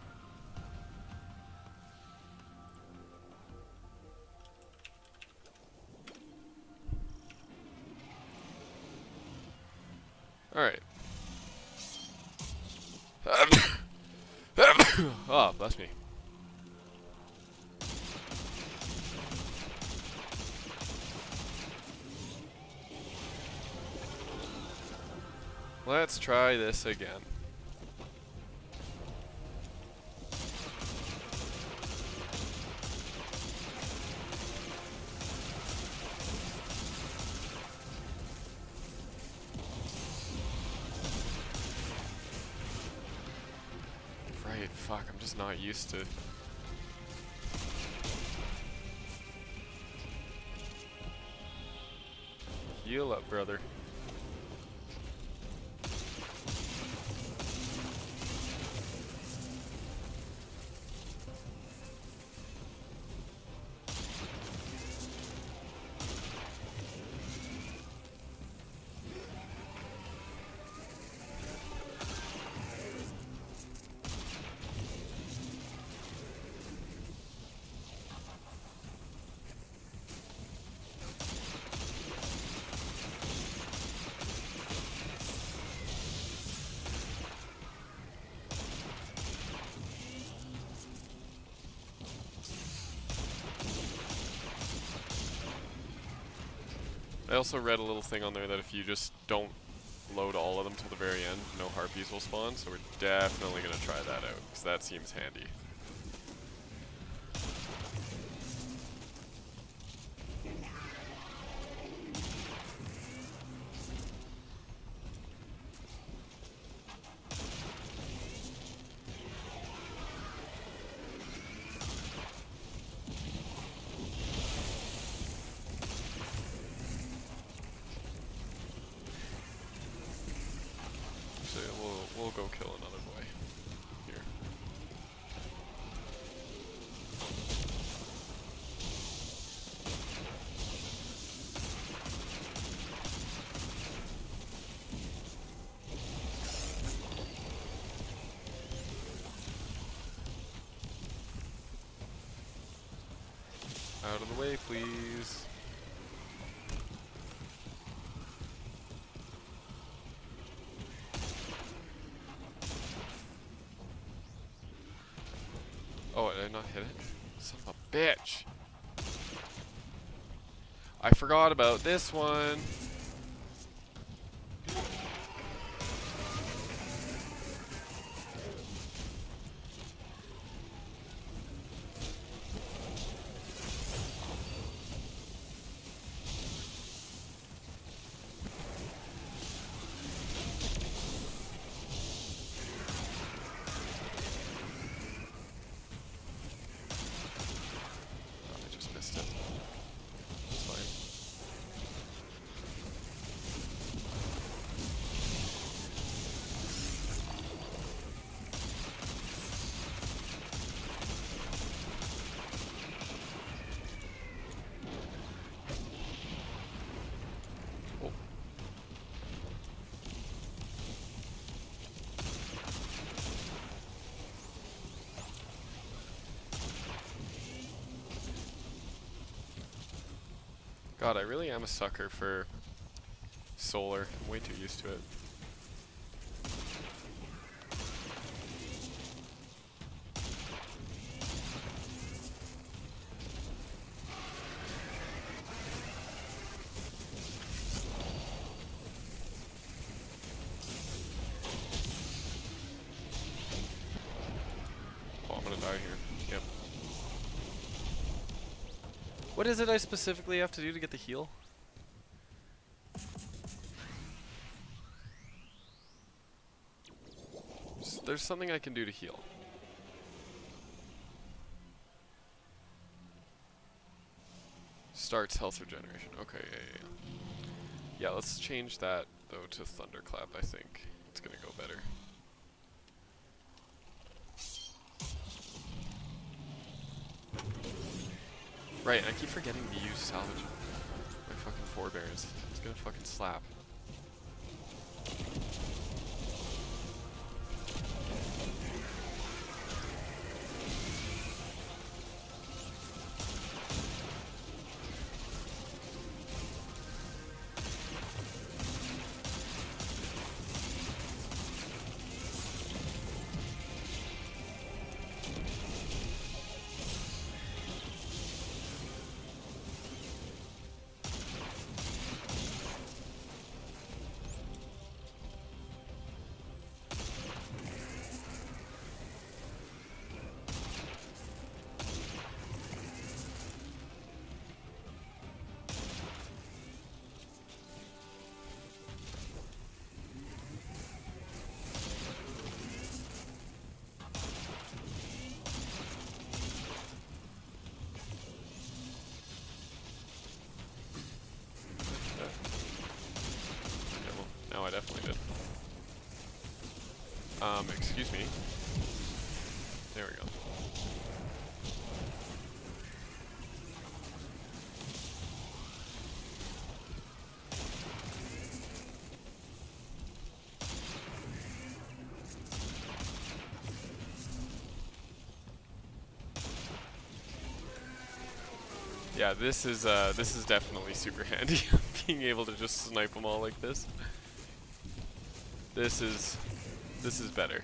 Alright. Oh, bless me. Let's try this again. Right, fuck, I'm just not used to... Heal up, brother. I also read a little thing on there that if you just don't load all of them till the very end, no harpies will spawn, so we're definitely going to try that out, because that seems handy. We'll go kill another boy here. Out of the way, please. Oh, did I not hit it? Son of a bitch! I forgot about this one! God, I really am a sucker for solar. I'm way too used to it. What is it I specifically have to do to get the heal? There's something I can do to heal. Starts health regeneration. Okay, yeah. Yeah, let's change that, though, to Thunderclap, I think. It's gonna go better. Right, and I keep forgetting to use salvage. My fucking forebears. It's gonna fucking slap. No, I definitely did. Excuse me. There we go. Yeah, this is definitely super handy. Being able to just snipe them all like this. This is better.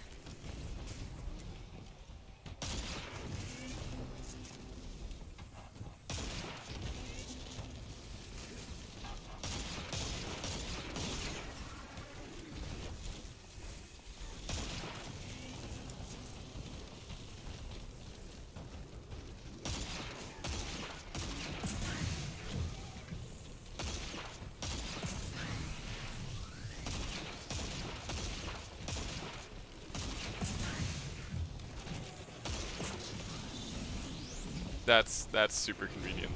That's super convenient.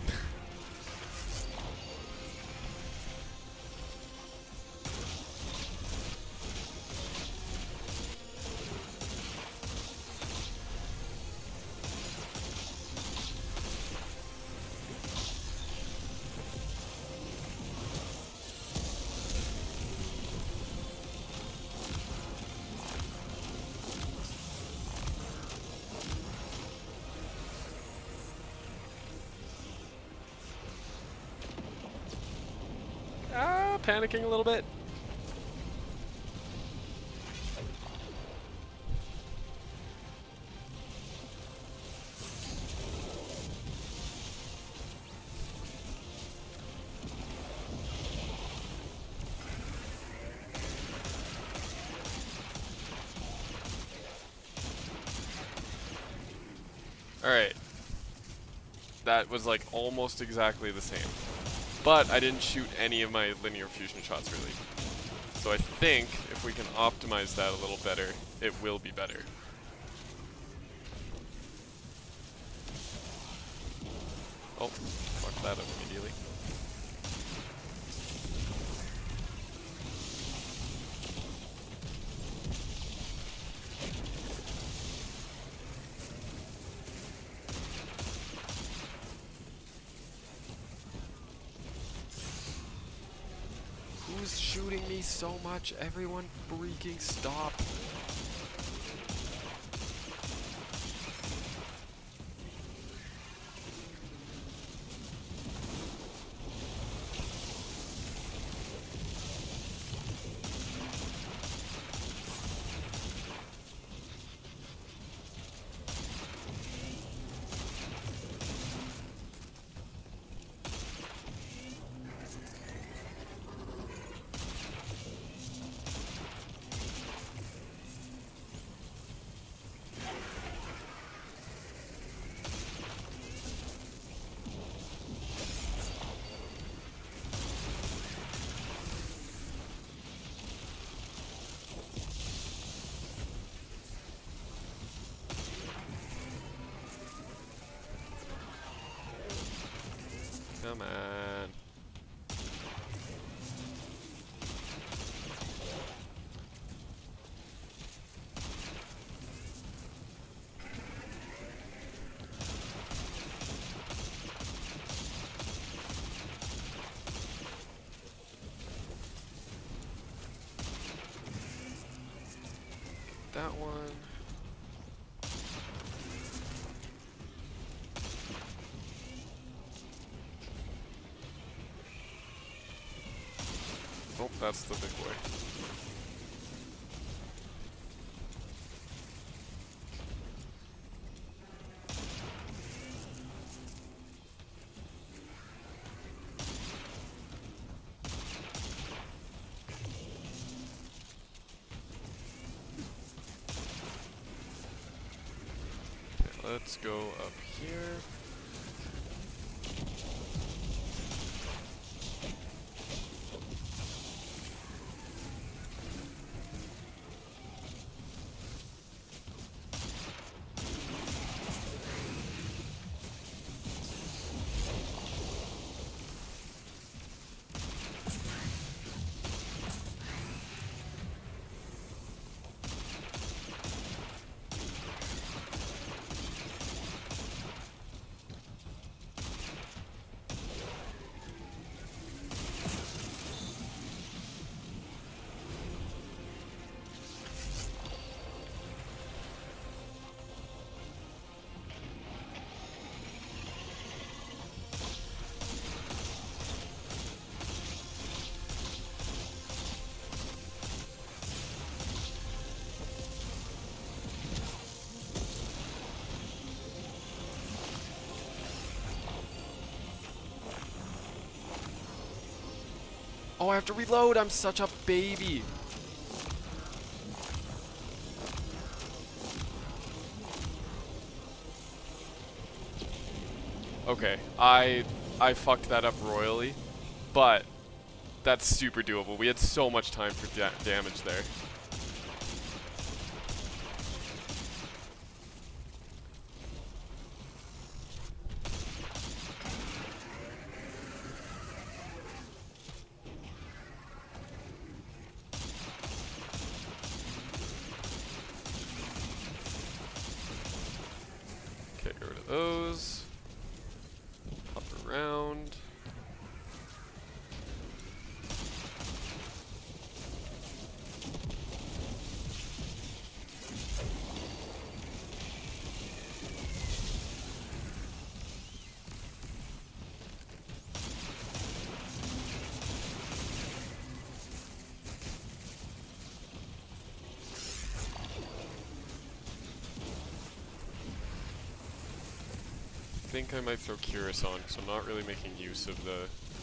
Panicking a little bit. Alright. That was like almost exactly the same. But I didn't shoot any of my linear fusion shots really. So I think if we can optimize that a little better, it will be better. Oh, fuck that up immediately. Who's shooting me so much? Everyone freaking stop. Come on. That one. Oh, that's the big boy. Okay, let's go up here. Oh, I have to reload. I'm such a baby. Okay, I fucked that up royally, but that's super doable. We had so much time for damage there. Okay, get rid of those. Hop around. I think I might throw Curus on because I'm not really making use of the...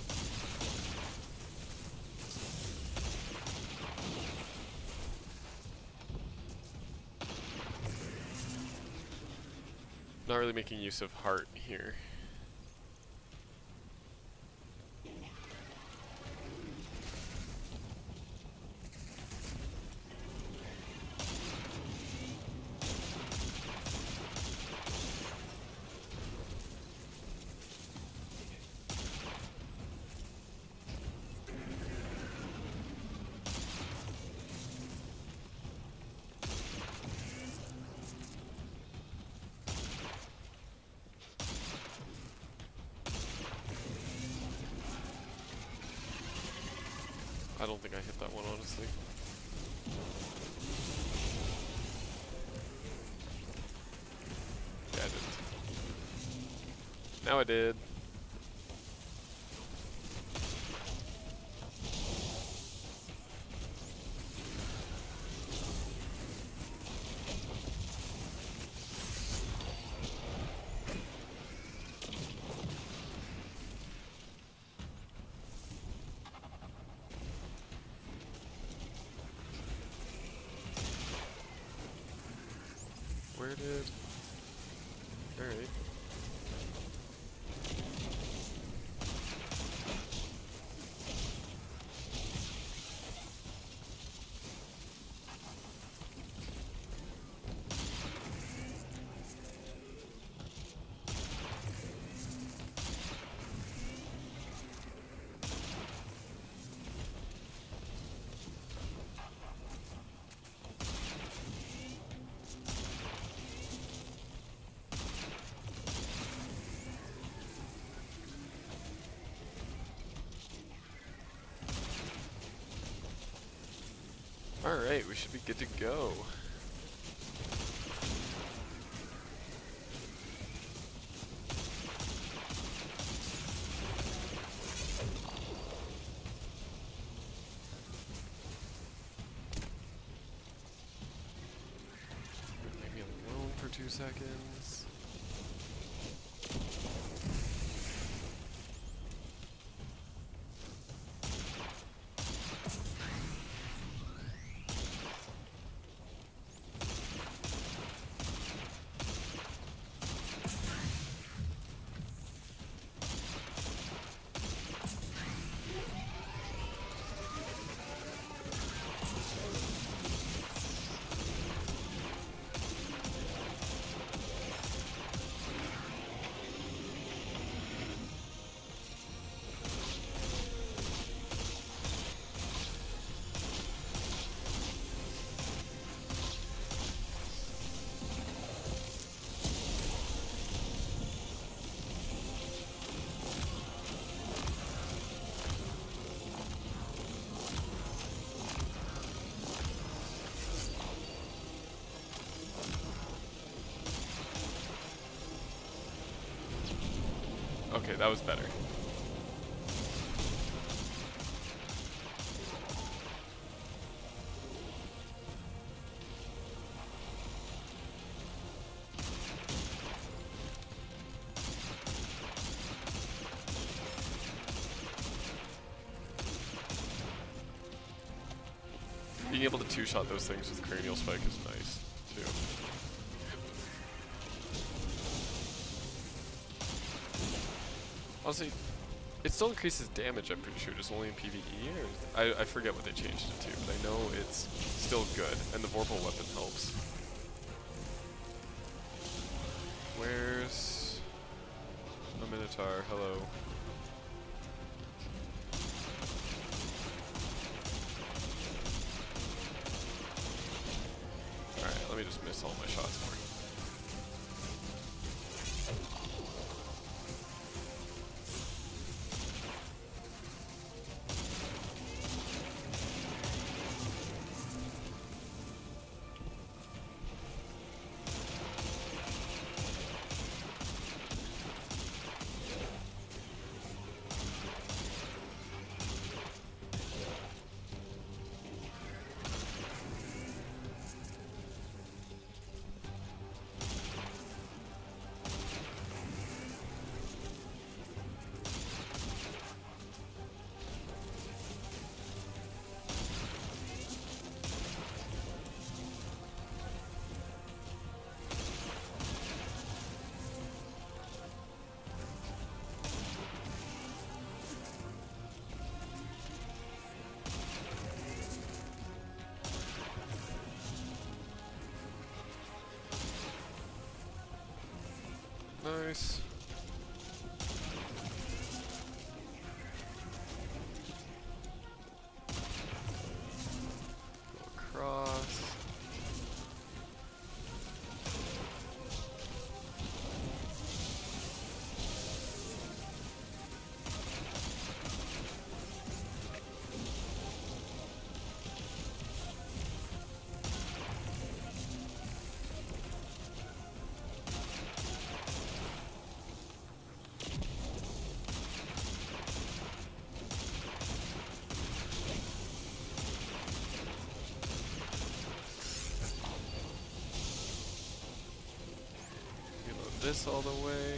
Not really making use of Heart here. I don't think I hit that one, honestly. Yeah, I didn't. Now I did. Where did... Alright. Alright, we should be good to go. Leave me alone for 2 seconds. Okay, that was better. Being able to two-shot those things with Cranial Spike is nice, too. Honestly, it still increases damage, I'm pretty sure, just only in PvE, or I forget what they changed it to, but I know it's still good, and the Vorpal weapon helps. Where's a Minotaur? Hello. Alright, let me just miss all my shots for you. Nice. Go across. This all the way.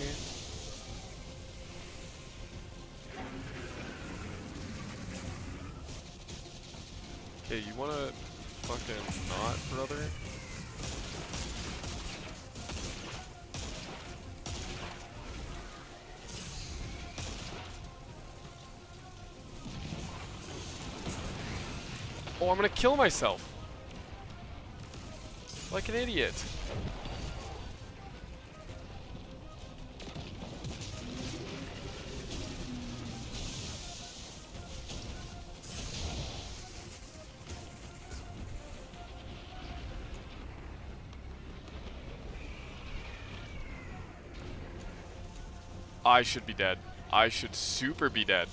Okay, you wanna fucking not, brother? Oh, I'm gonna kill myself. Like an idiot. I should be dead. I should super be dead.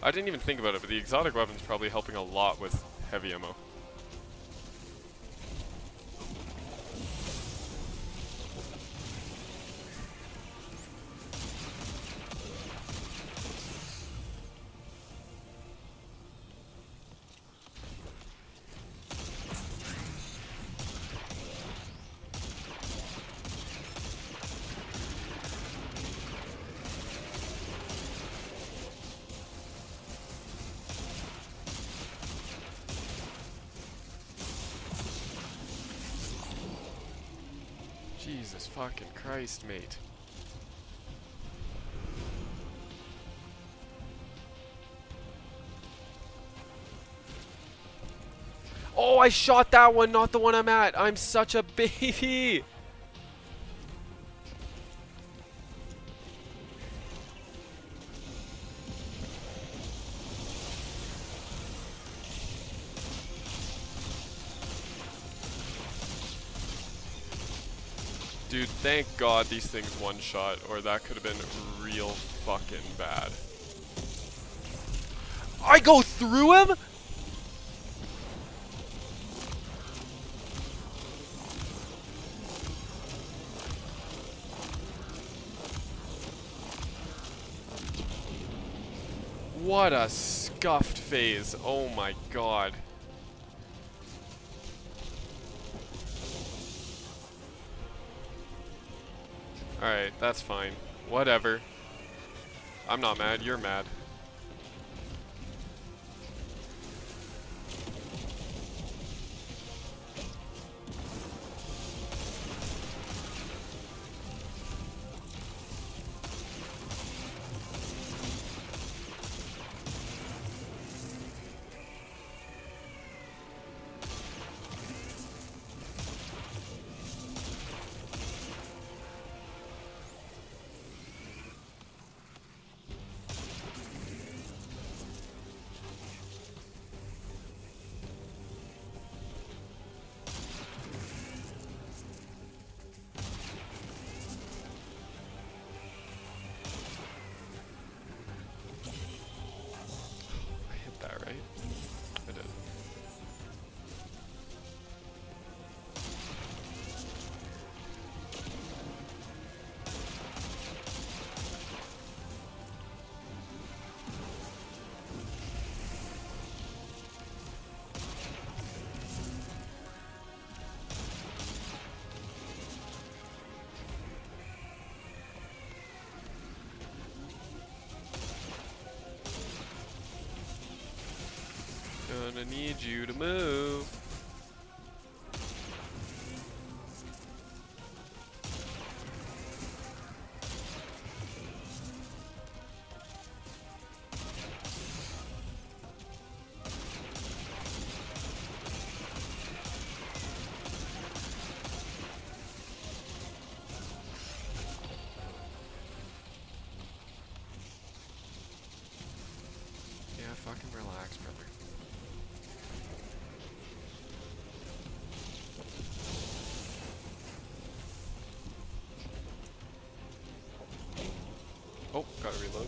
I didn't even think about it, but the exotic weapon's probably helping a lot with heavy ammo. Jesus fucking Christ, mate. Oh, I shot that one, not the one I'm at. I'm such a baby. Dude, thank God these things one-shot, or that could have been real fucking bad. I go through him?! What a scuffed phase. Oh my God. Alright, that's fine. Whatever. I'm not mad, you're mad. Gonna need you to move. Yeah, fucking relax, brother. Oh, gotta reload.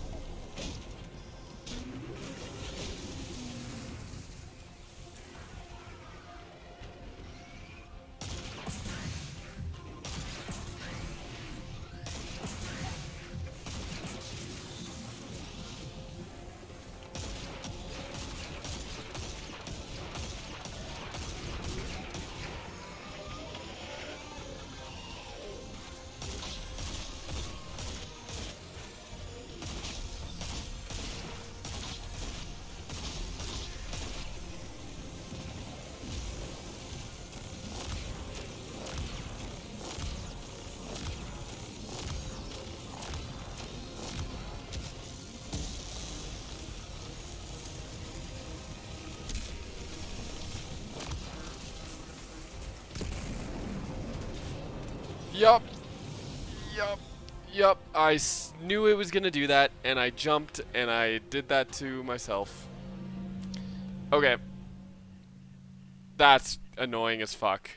Yup. Yup. Yup. Knew it was gonna do that, and I jumped, and I did that to myself. Okay. That's annoying as fuck.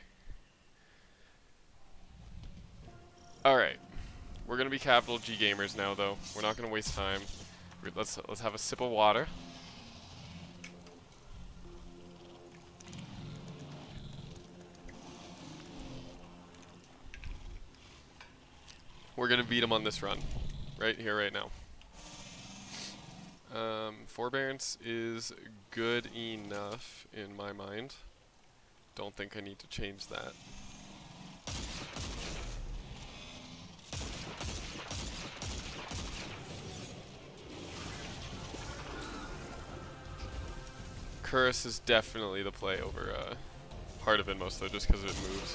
Alright. We're gonna be capital G gamers now, though. We're not gonna waste time. Let's have a sip of water. We're gonna beat him on this run. Right here, right now. Forbearance is good enough in my mind. Don't think I need to change that. Curse is definitely the play over Heart of Inmost though, just because it moves.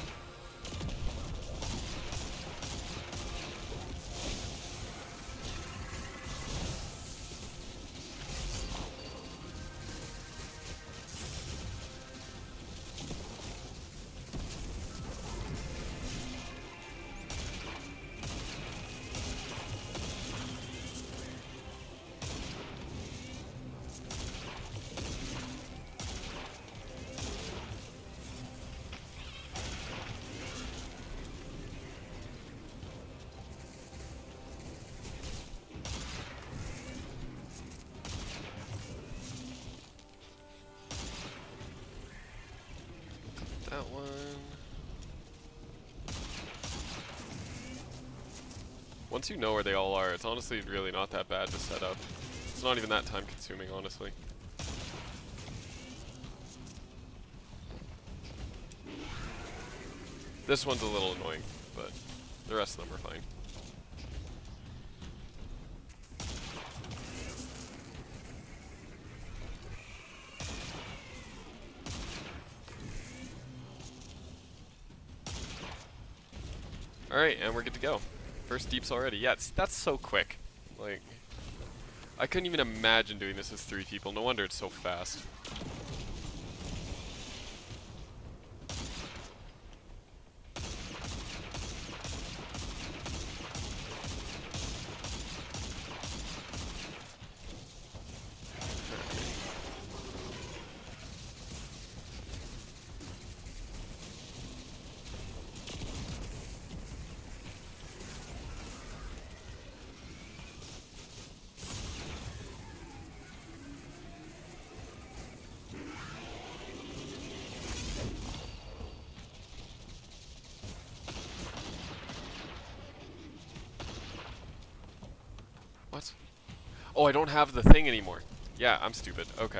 That one. Once you know where they all are, it's honestly really not that bad to set up. It's not even that time consuming, honestly. This one's a little annoying, but the rest of them are fine. Alright, and we're good to go. First deeps already. Yeah, that's so quick. Like, I couldn't even imagine doing this as 3 people. No wonder it's so fast. What? Oh, I don't have the thing anymore. Yeah, I'm stupid. Okay.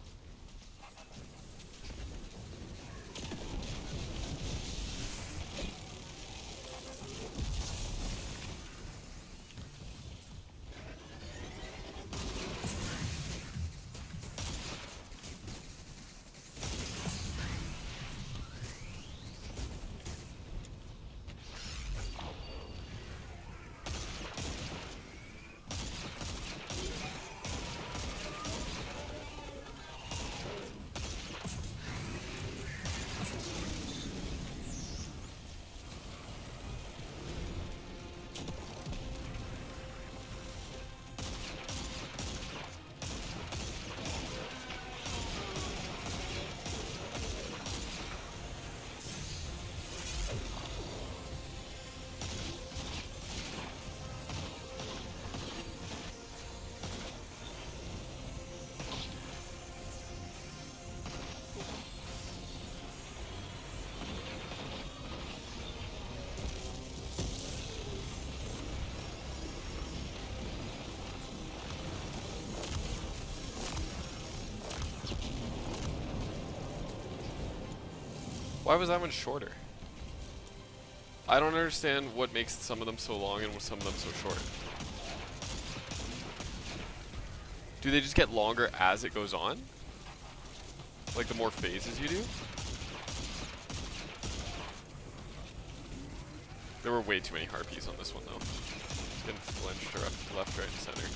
Why was that one shorter? I don't understand what makes some of them so long and some of them so short. Do they just get longer as it goes on? Like the more phases you do? There were way too many harpies on this one though. Getting flinched or left, right, and center.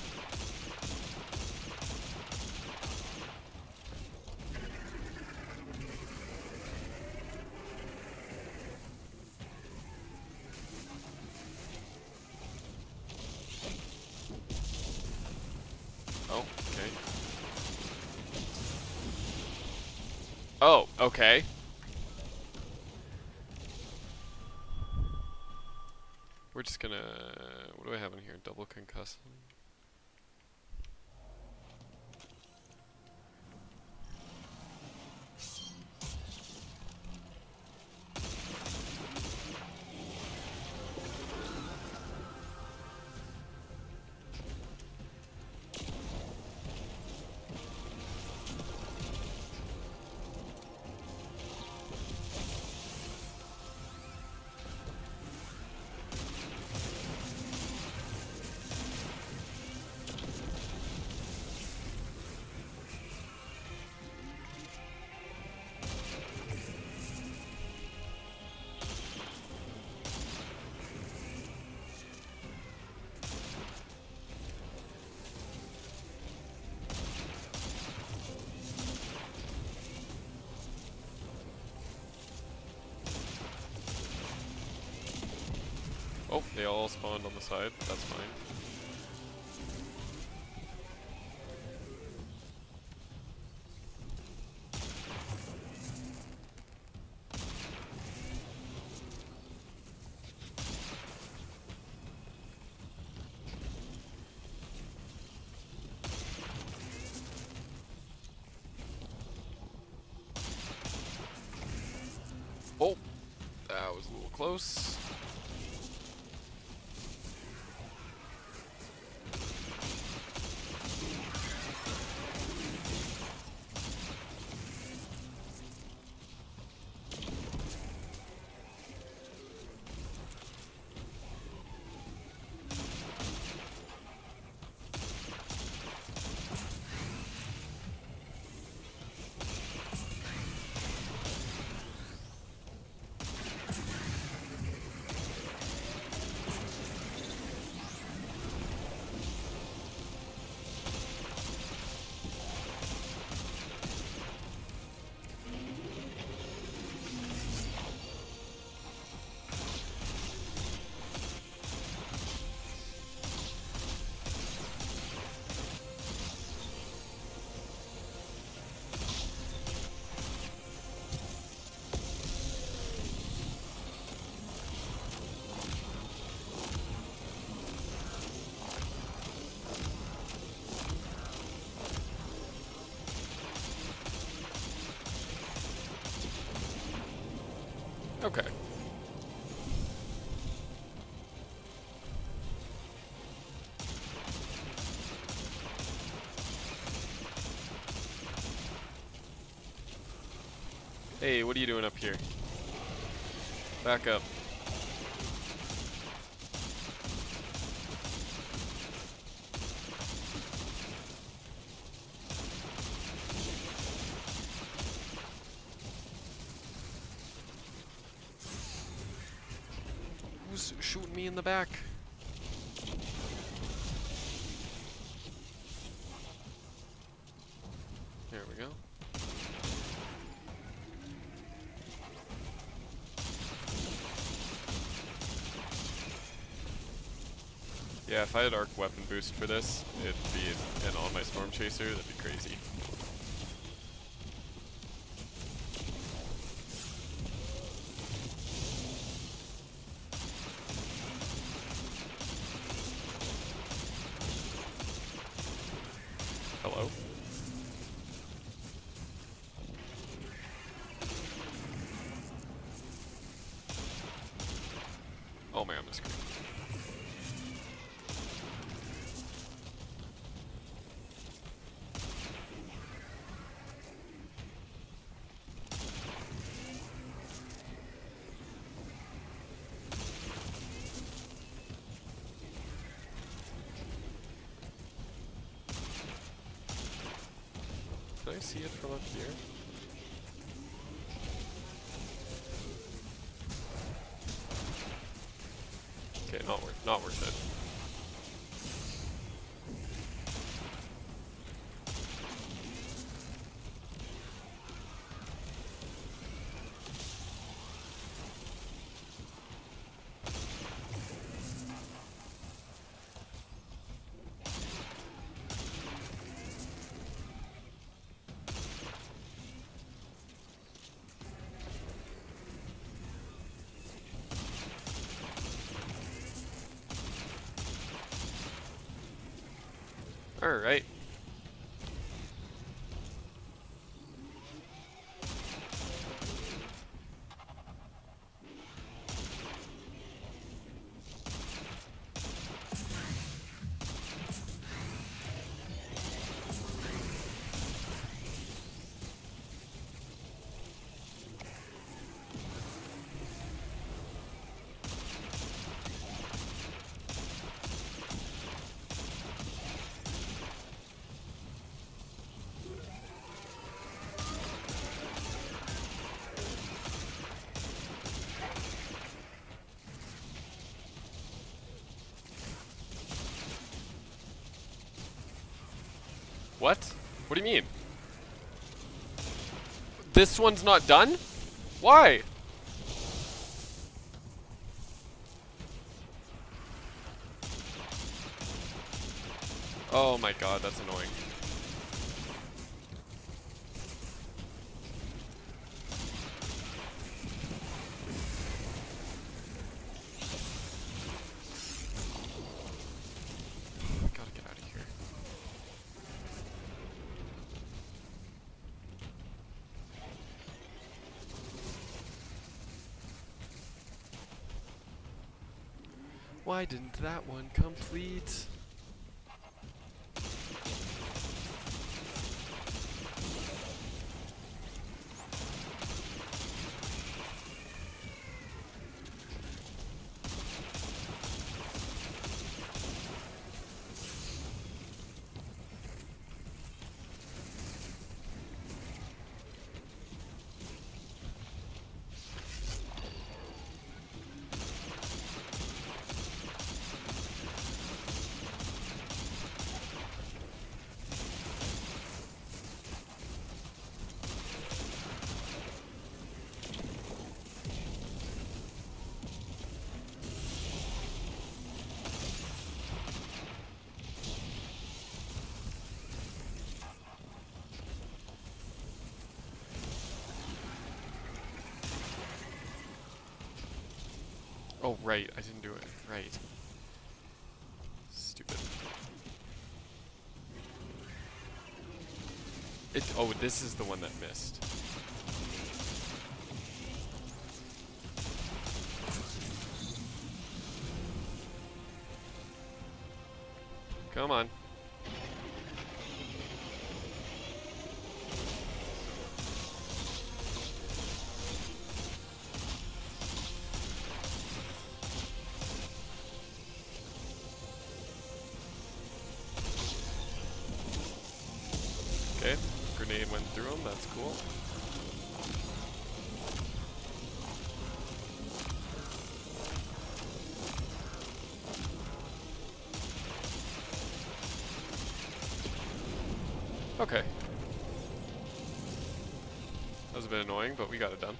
Oh, okay. We're just gonna... What do I have in here? Double concuss. They all spawned on the side. That's fine. Oh, that was a little close. Okay. Hey, what are you doing up here? Back up. Who's shooting me in the back? There we go. Yeah, if I had arc weapon boost for this, it'd be an on my storm chaser, that'd be crazy. Hello? Oh man, this screen. Can I see it from up here? Okay, not worth it. Alright. What? What do you mean? This one's not done? Why? Oh my god, that's annoying. Gotta get out of here. Why didn't that one complete? Oh, right, I didn't do it. Right. Stupid. Oh, this is the one that missed. Come on. Okay, grenade went through him, that's cool. Okay. That was a bit annoying, but we got it done.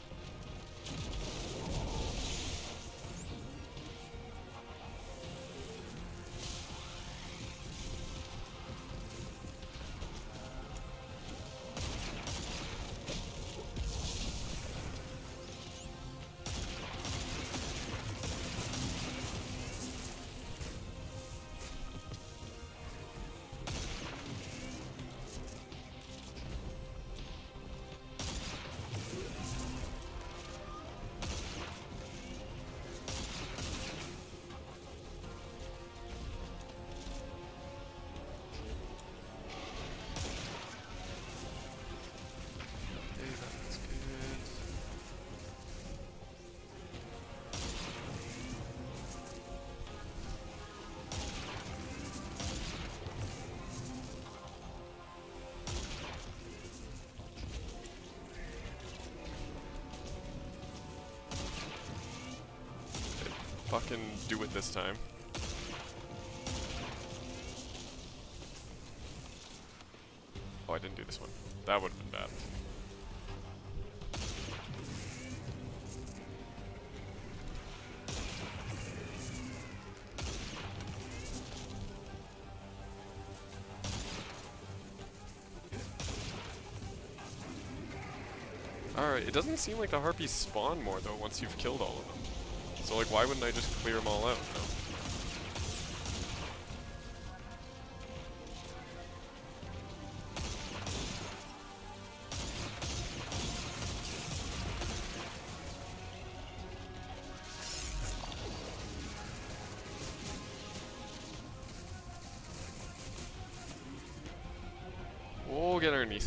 Fucking do it this time. Oh, I didn't do this one. That would have been bad. Alright, it doesn't seem like the harpies spawn more though once you've killed all of them. So like, why wouldn't I just clear them all out? No. We'll get underneath.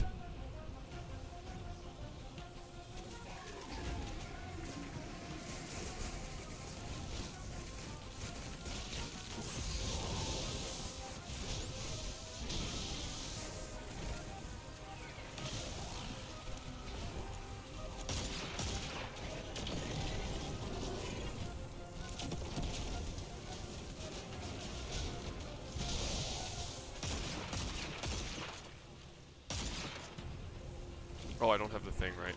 Oh, I don't have the thing right.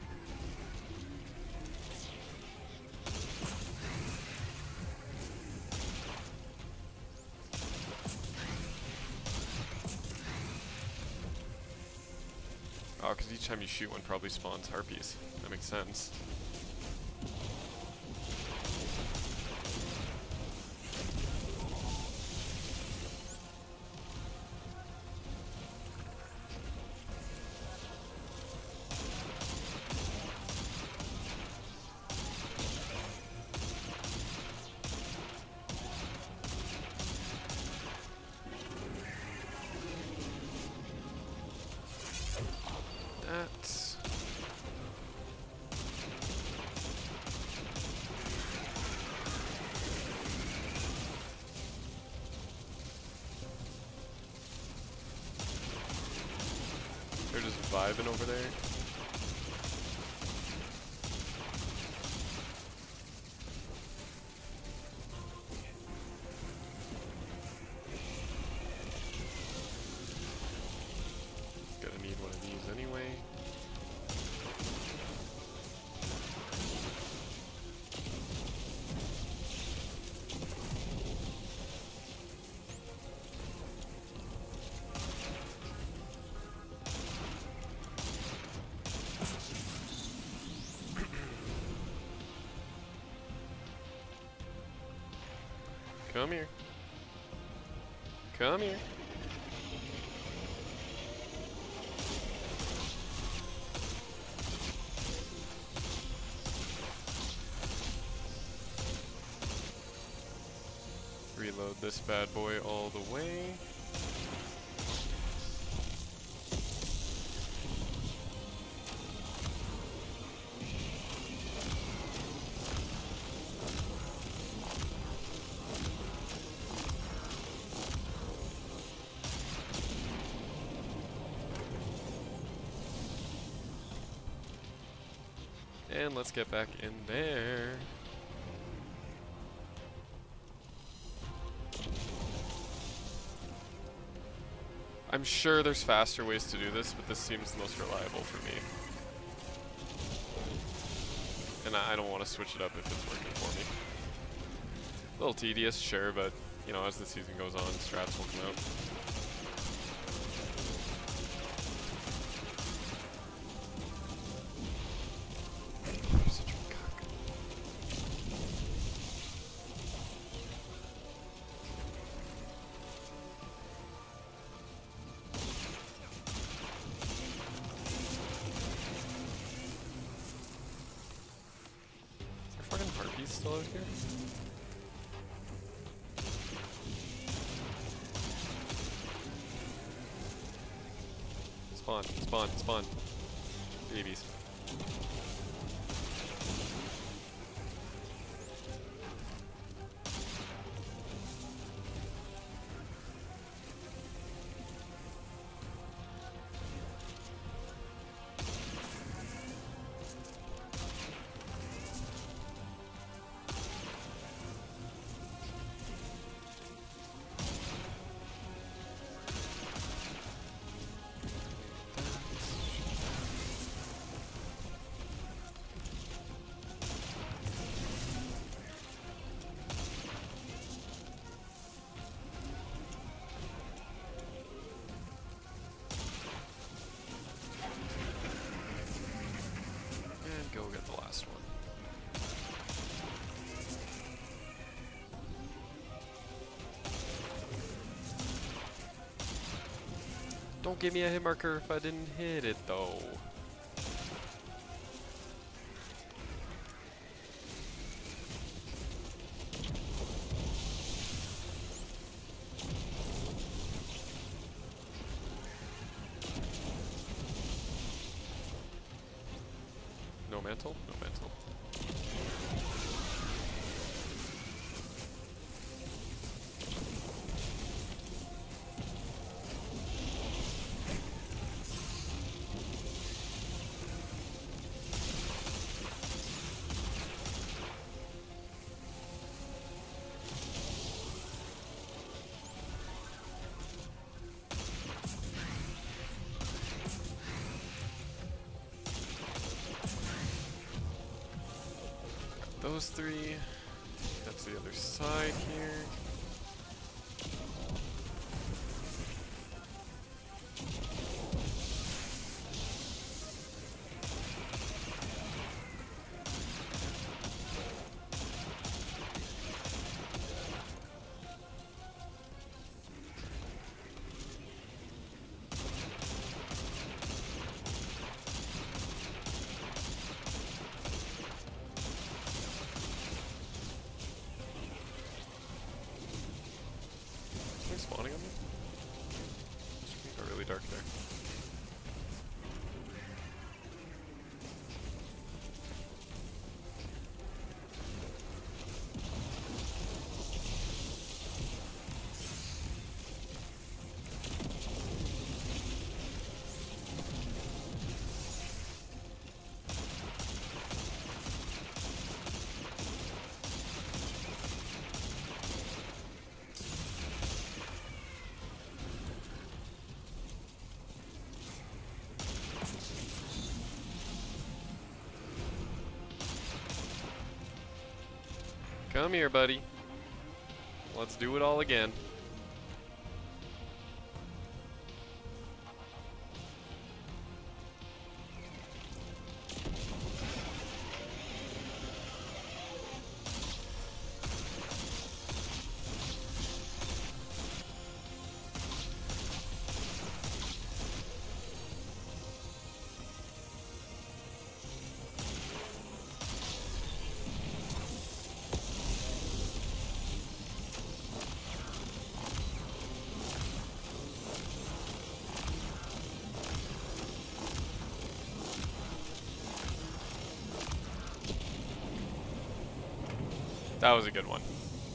Oh, because each time you shoot one probably spawns harpies. That makes sense. That's... They're just vibing over there. Gonna need one of these anyway. Come here. Come here. Reload this bad boy all the way. And let's get back in there. I'm sure there's faster ways to do this, but this seems the most reliable for me. And I don't want to switch it up if it's working for me. A little tedious, sure, but you know, as the season goes on, strats will come out. Fucking harpies still out here? Spawn, spawn, spawn. Babies. Go get the last one. Don't give me a hit marker if I didn't hit it though. No mantle? No mantle. Those three. That's the other side here. dark there. Come here, buddy. Let's do it all again. That was a good one.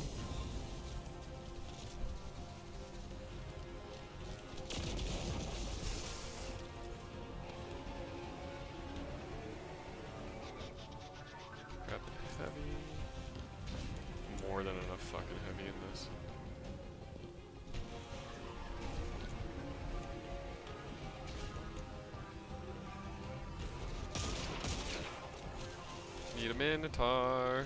Grab the heavy. More than enough fucking heavy in this. Need a Minotaur.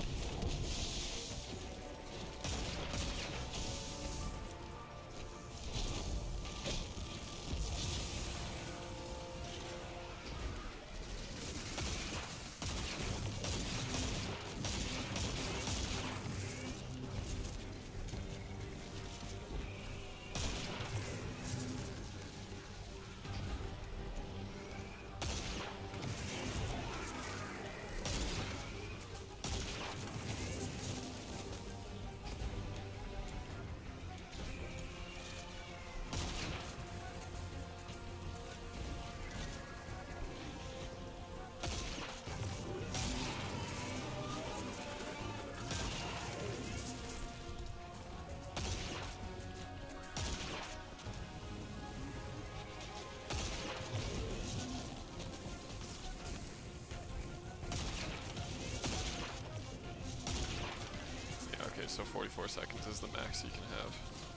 Okay, so 44 seconds is the max you can have.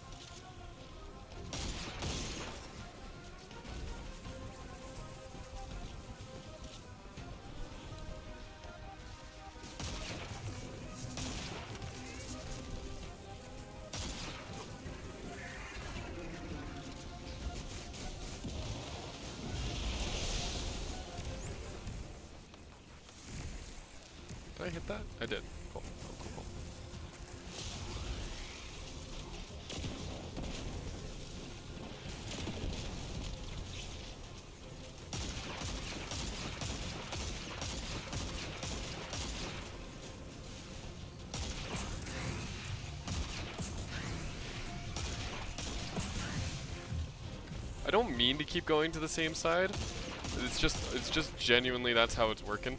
Did I hit that? I did. Cool. Cool, cool, cool. I don't mean to keep going to the same side. It's just genuinely that's how it's working.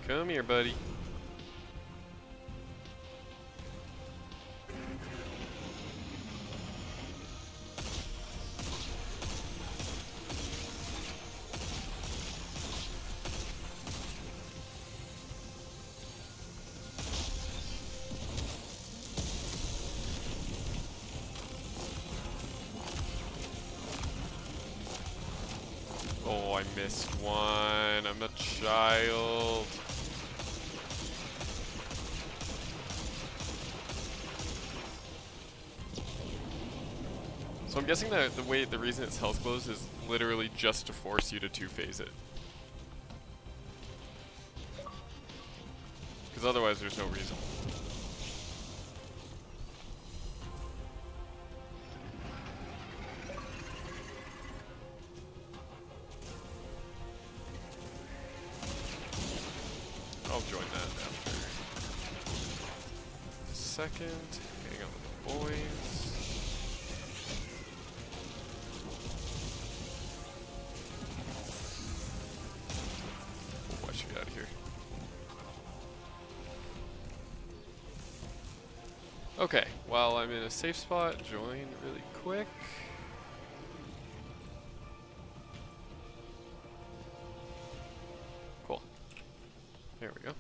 Come here, buddy. Oh, I missed one. I'm a child. So I'm guessing that the reason it's health glows is literally just to force you to two-phase it. Because otherwise there's no reason. I'll join that after a second. Hang out with the boys. Oh, I should get out of here. Okay, while I'm in a safe spot, join really quick. Cool. There we go.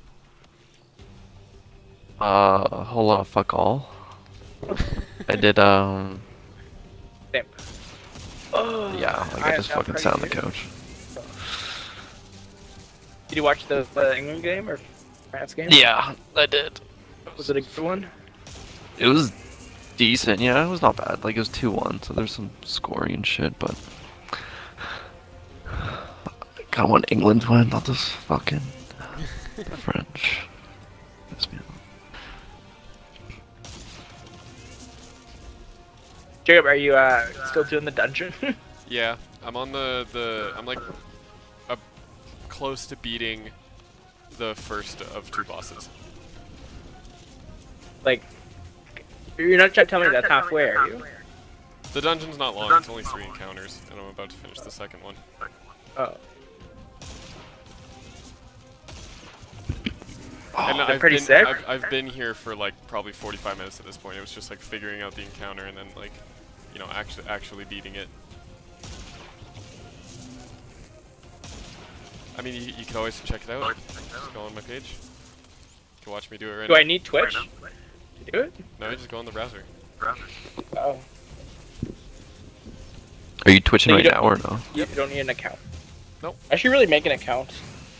A whole lot of fuck all. I did, Same. yeah, like I just fucking sat on the couch. Did you watch the England game or France game? Yeah, I did. Was it a good one? It was decent, yeah, it was not bad. Like, it was 2-1, so there's some scoring and shit, but... I kinda want England to win, not this fucking French. Piss me off. Jacob, are you still doing the dungeon? Yeah, I'm on I'm like close to beating the first of 2 bosses. Like, you're not trying to tell me that's halfway, are you? The dungeon's not long, it's only 3 encounters, and I'm about to finish the second one. Oh. And They're pretty sick. I've been here for like probably 45 minutes at this point. It was just like figuring out the encounter and then like, you know, actually beating it. I mean, you can always check it out. Just go on my page. You can watch me do it right Do now. I need Twitch to do it? No, you just go on the browser. Oh. Are you twitching So right you now or no? You don't need an account. Nope. I should really make an account.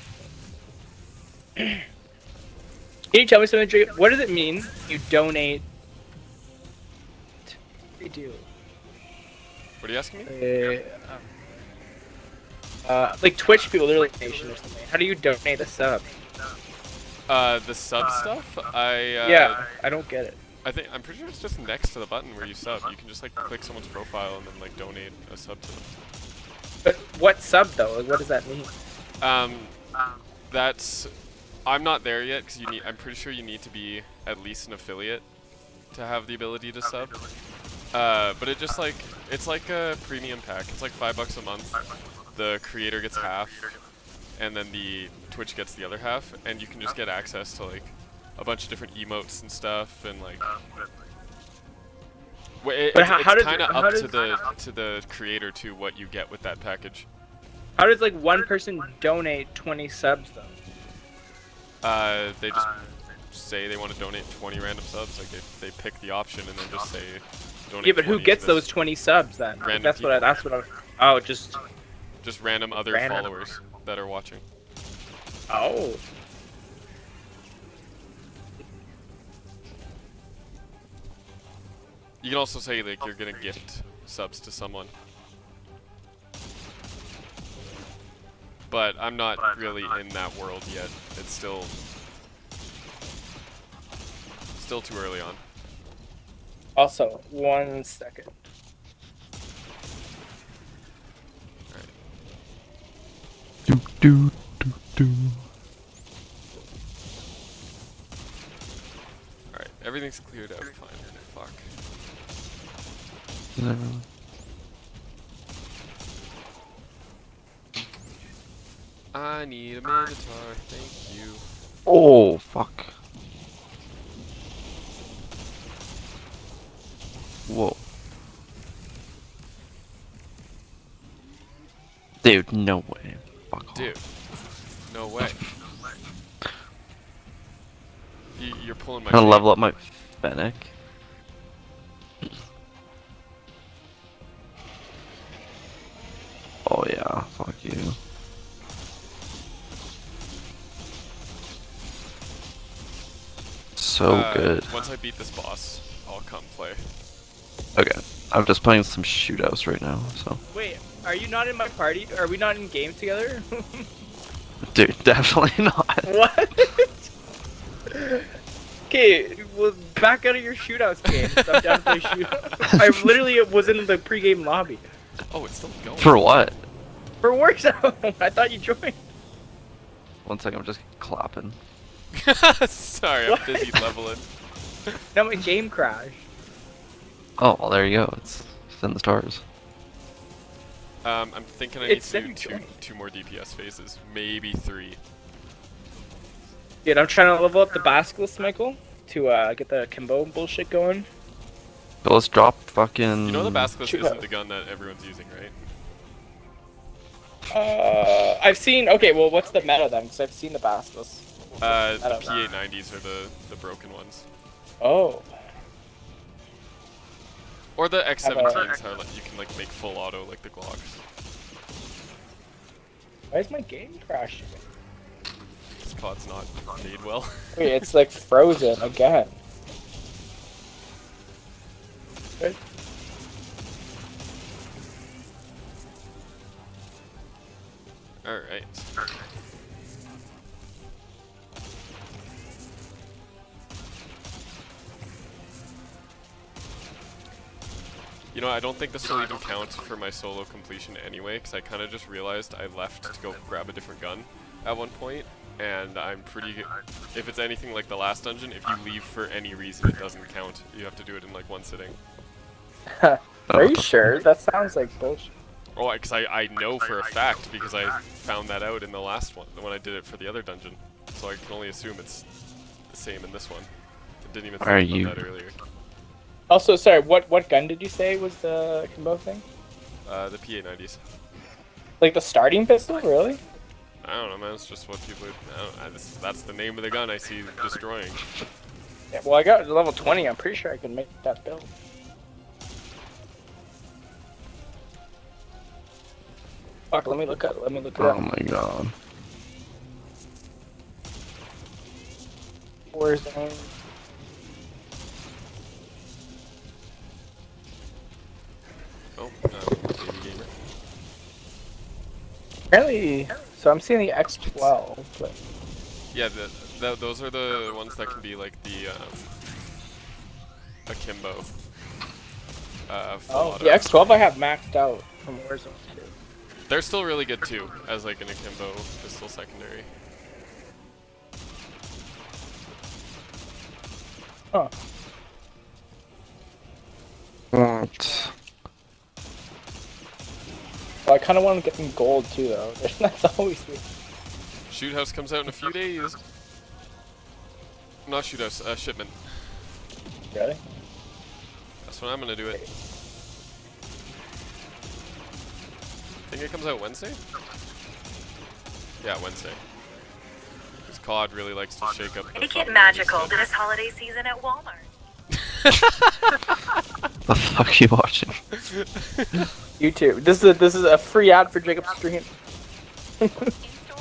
Can you tell me something, Jacob? What does it mean you donate? They do. What are you asking me? Like Twitch people, they're like nation or something. How do you donate a sub? The sub stuff? Yeah, I don't get it. I'm pretty sure it's just next to the button where you sub. You can just like click someone's profile and then like donate a sub to them. But what sub though? Like, what does that mean? I'm not there yet because I'm pretty sure you need to be at least an affiliate to have the ability to sub. But it just like, it's like a premium pack. It's like $5 a month. The creator gets half, and then the Twitch gets the other half, and you can just get access to like a bunch of different emotes and stuff, and like. It's kind of up to the creator too what you get with that package. How does like one person donate 20 subs though? They just say they want to donate 20 random subs. Like they pick the option and then just say donate. Yeah, but who 20 gets to this. those 20 subs then? Random That's people. what I. Oh, just random other random followers that are watching. Oh. You can also say like you're gonna gift subs to someone. But I'm not really in that world yet. It's still too early on. Also, 1 second. Alright. Do. Alright, everything's cleared out fine. Fuck. Is that really? I need a Minotaur, thank you. Oh, fuck. Whoa. Dude, no way. Fuck off. Dude, no way. You're pulling my I'm gonna chain. level up my Fennec. Oh yeah, fuck you. So good. Once I beat this boss, I'll come play. Okay, I'm just playing some shootouts right now, so. Wait, are you not in my party? Are we not in games together? Dude, definitely not. What? Okay, well, back out of your shootouts game. I'm down to play shootouts. I literally was in the pre-game lobby. Oh, it's still going. For what? For Warzone. I thought you joined. One second, I'm just clapping. Sorry, What? I'm busy leveling. Now my game crashed. Oh, well, there you go. It's in the stars. I'm thinking I need It's to do semi-joint. two more DPS phases, maybe 3. Dude, I'm trying to level up the Basilisk, Michael, to get the Kimbo bullshit going. So let's drop fucking. You know the Basilisk Shoot isn't out. the gun that everyone's using, right? I've seen. Okay, well, what's the meta then? Because I've seen the Basilisk. The don't know. P890s are the broken ones. Oh. Or the X17s, Have how like, you can like make full auto like the Glocks. Why is my game crashing? This COD's not made well. Wait, it's like frozen again. What? Alright. You know, I don't think this will even count for my solo completion anyway, because I kind of just realized I left to go grab a different gun at one point, and I'm pretty good. If it's anything like the last dungeon, if you leave for any reason, it doesn't count. You have to do it in like one sitting. Are you sure? That sounds like bullshit. Oh, because I know for a fact, because I found that out in the last one, when I did it for the other dungeon. So I can only assume it's the same in this one. I didn't even think Are about you- that earlier. Also, sorry, what gun did you say was the Kimbo thing? The P890s. Like the starting pistol, really? I don't know, man. It's just what people. That's the name of the gun I see destroying. Yeah, well, I got level 20. I'm pretty sure I can make that build. Fuck, let me look it Oh up. my god. Warzone. Oh, baby gamer. Apparently, so I'm seeing the X12, but Yeah, those are the ones that can be like the akimbo. Full oh, auto. the X12 I have maxed out from Warzone 2. They're still really good too, as like an akimbo pistol secondary. Huh. What? Well, I kind of want to get some gold too, though. That's always the... Shoot House comes out in a few days. Not Shoot House, Shipment. Really? That's when I'm gonna do it. Think it comes out Wednesday? Yeah, Wednesday. Because COD really likes to shake up the Make fun it magical schedule. this holiday season at Walmart. The fuck are you watching? YouTube. This is a free ad for Jacob's stream. In store.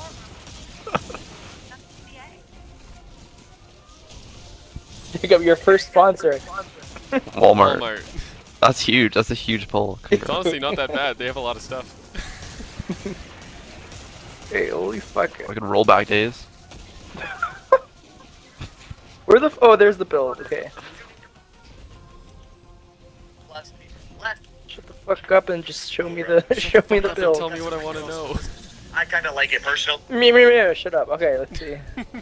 Jacob, your first sponsor. Walmart. Walmart. That's huge. That's a huge pull. It's honestly not that bad. They have a lot of stuff. Hey, holy fuck. Fucking rollback days. Where the oh, there's the build. Okay. Shut the fuck up and just show me the show me the build. Tell me what I want to know. I kind of like it personal. Me. Shut up. Okay, let's see.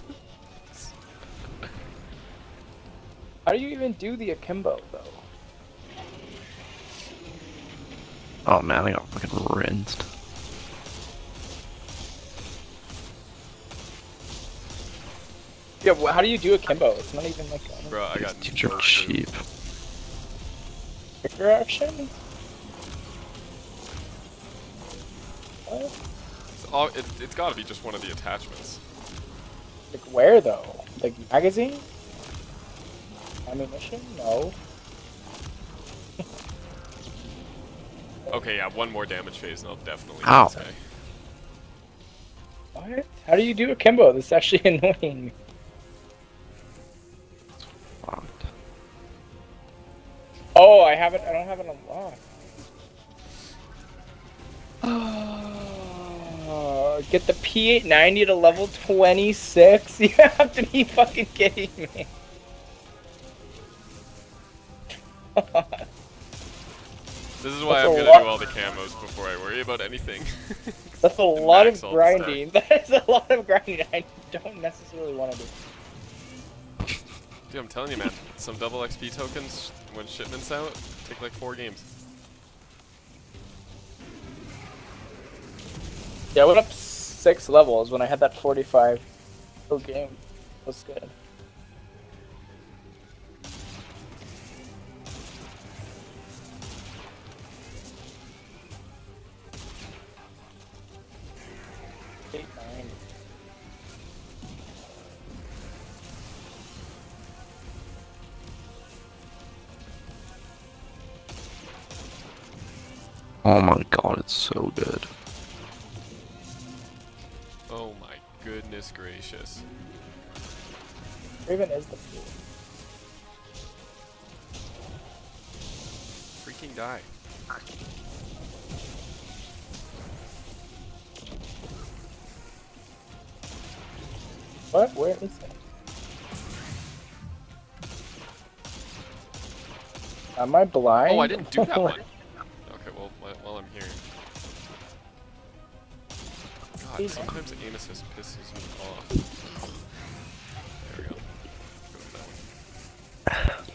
How do you even do the akimbo though? Oh man, I got fucking rinsed. Yeah, how do you do a Kimbo? It's not even like a Bro, I got These are no clue. cheap. trigger action. What? It's got to be just one of the attachments. Like where though? Like magazine? Ammunition? No. Okay, yeah, one more damage phase and I'll definitely Ow. get this guy. What? How do you do a Kimbo? This is actually annoying. Fucked. Oh, I don't have it unlocked. Get the P890 to level 26? You have to be fucking kidding me. This is why That's I'm a gonna lot. do all the camos before I worry about anything. That's a lot of Max all the stuff. grinding. That is a lot of grinding I don't necessarily want to do. Dude, I'm telling you, man, some double XP tokens when shipment's out take like 4 games. Yeah, I went up 6 levels when I had that 45 per game. That's good. Oh my god, it's so good. Oh my goodness gracious. Raven is the fool. Freaking die. What? Where is it? Am I blind? Oh, I didn't do that one. Okay, well, while I'm here. God, sometimes aim assist pisses me off. There we go. Go for that one.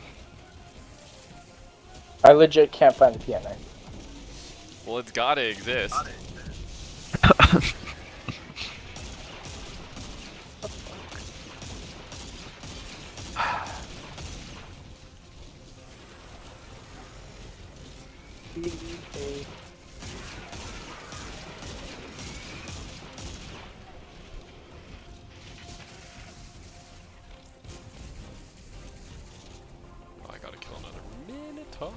I legit can't find the piano. Well, it's gotta exist. Oh, I gotta kill another Minotaur.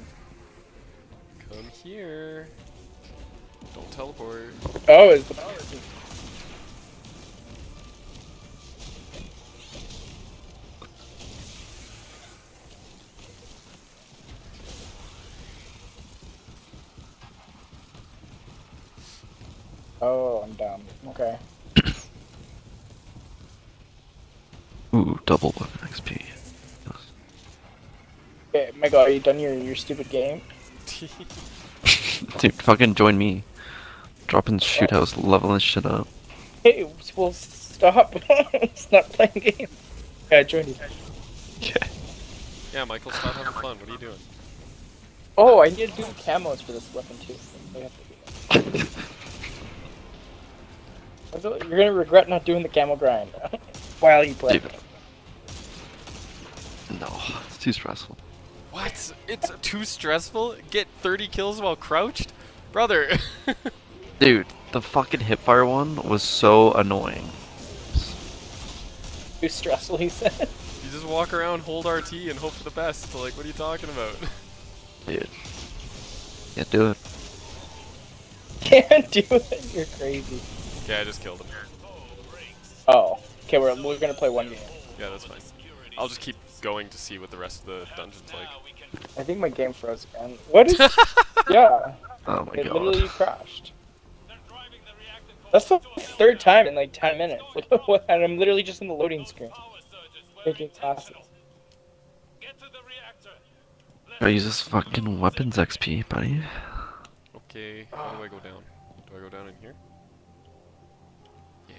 Come here. Don't teleport. Oh, is the Oh, I'm down. Okay. Ooh, double weapon XP. Okay, Michael, are you done your stupid game? Dude, fucking join me. Dropping shoot house, leveling shit up. Hey, well, stop. Stop playing games. Yeah, I joined you. Yeah. Yeah, Michael, stop having fun. What are you doing? Oh, I need to do the camos for this weapon too. We have to do that. Michael, you're gonna regret not doing the camo grind while you play. Dude. No, it's too stressful. What? It's too stressful? Get 30 kills while crouched? Brother! Dude, the fucking hipfire one was so annoying. Too stressful, he said. You just walk around, hold RT, and hope for the best. Like, what are you talking about? Dude. Can't do it. Can't do it. You're crazy. Okay, I just killed him. Oh, okay. We're gonna play one game. Yeah, that's fine. I'll just keep going to see what the rest of the dungeon's like. I think my game froze again. What is? Yeah. Oh my It god. literally crashed. That's the 3rd time in like 10 minutes. And I'm literally just in the loading screen. Making classes. I use this fucking weapons XP, buddy. Okay, how do I go down? Do I go down in here? Yeah.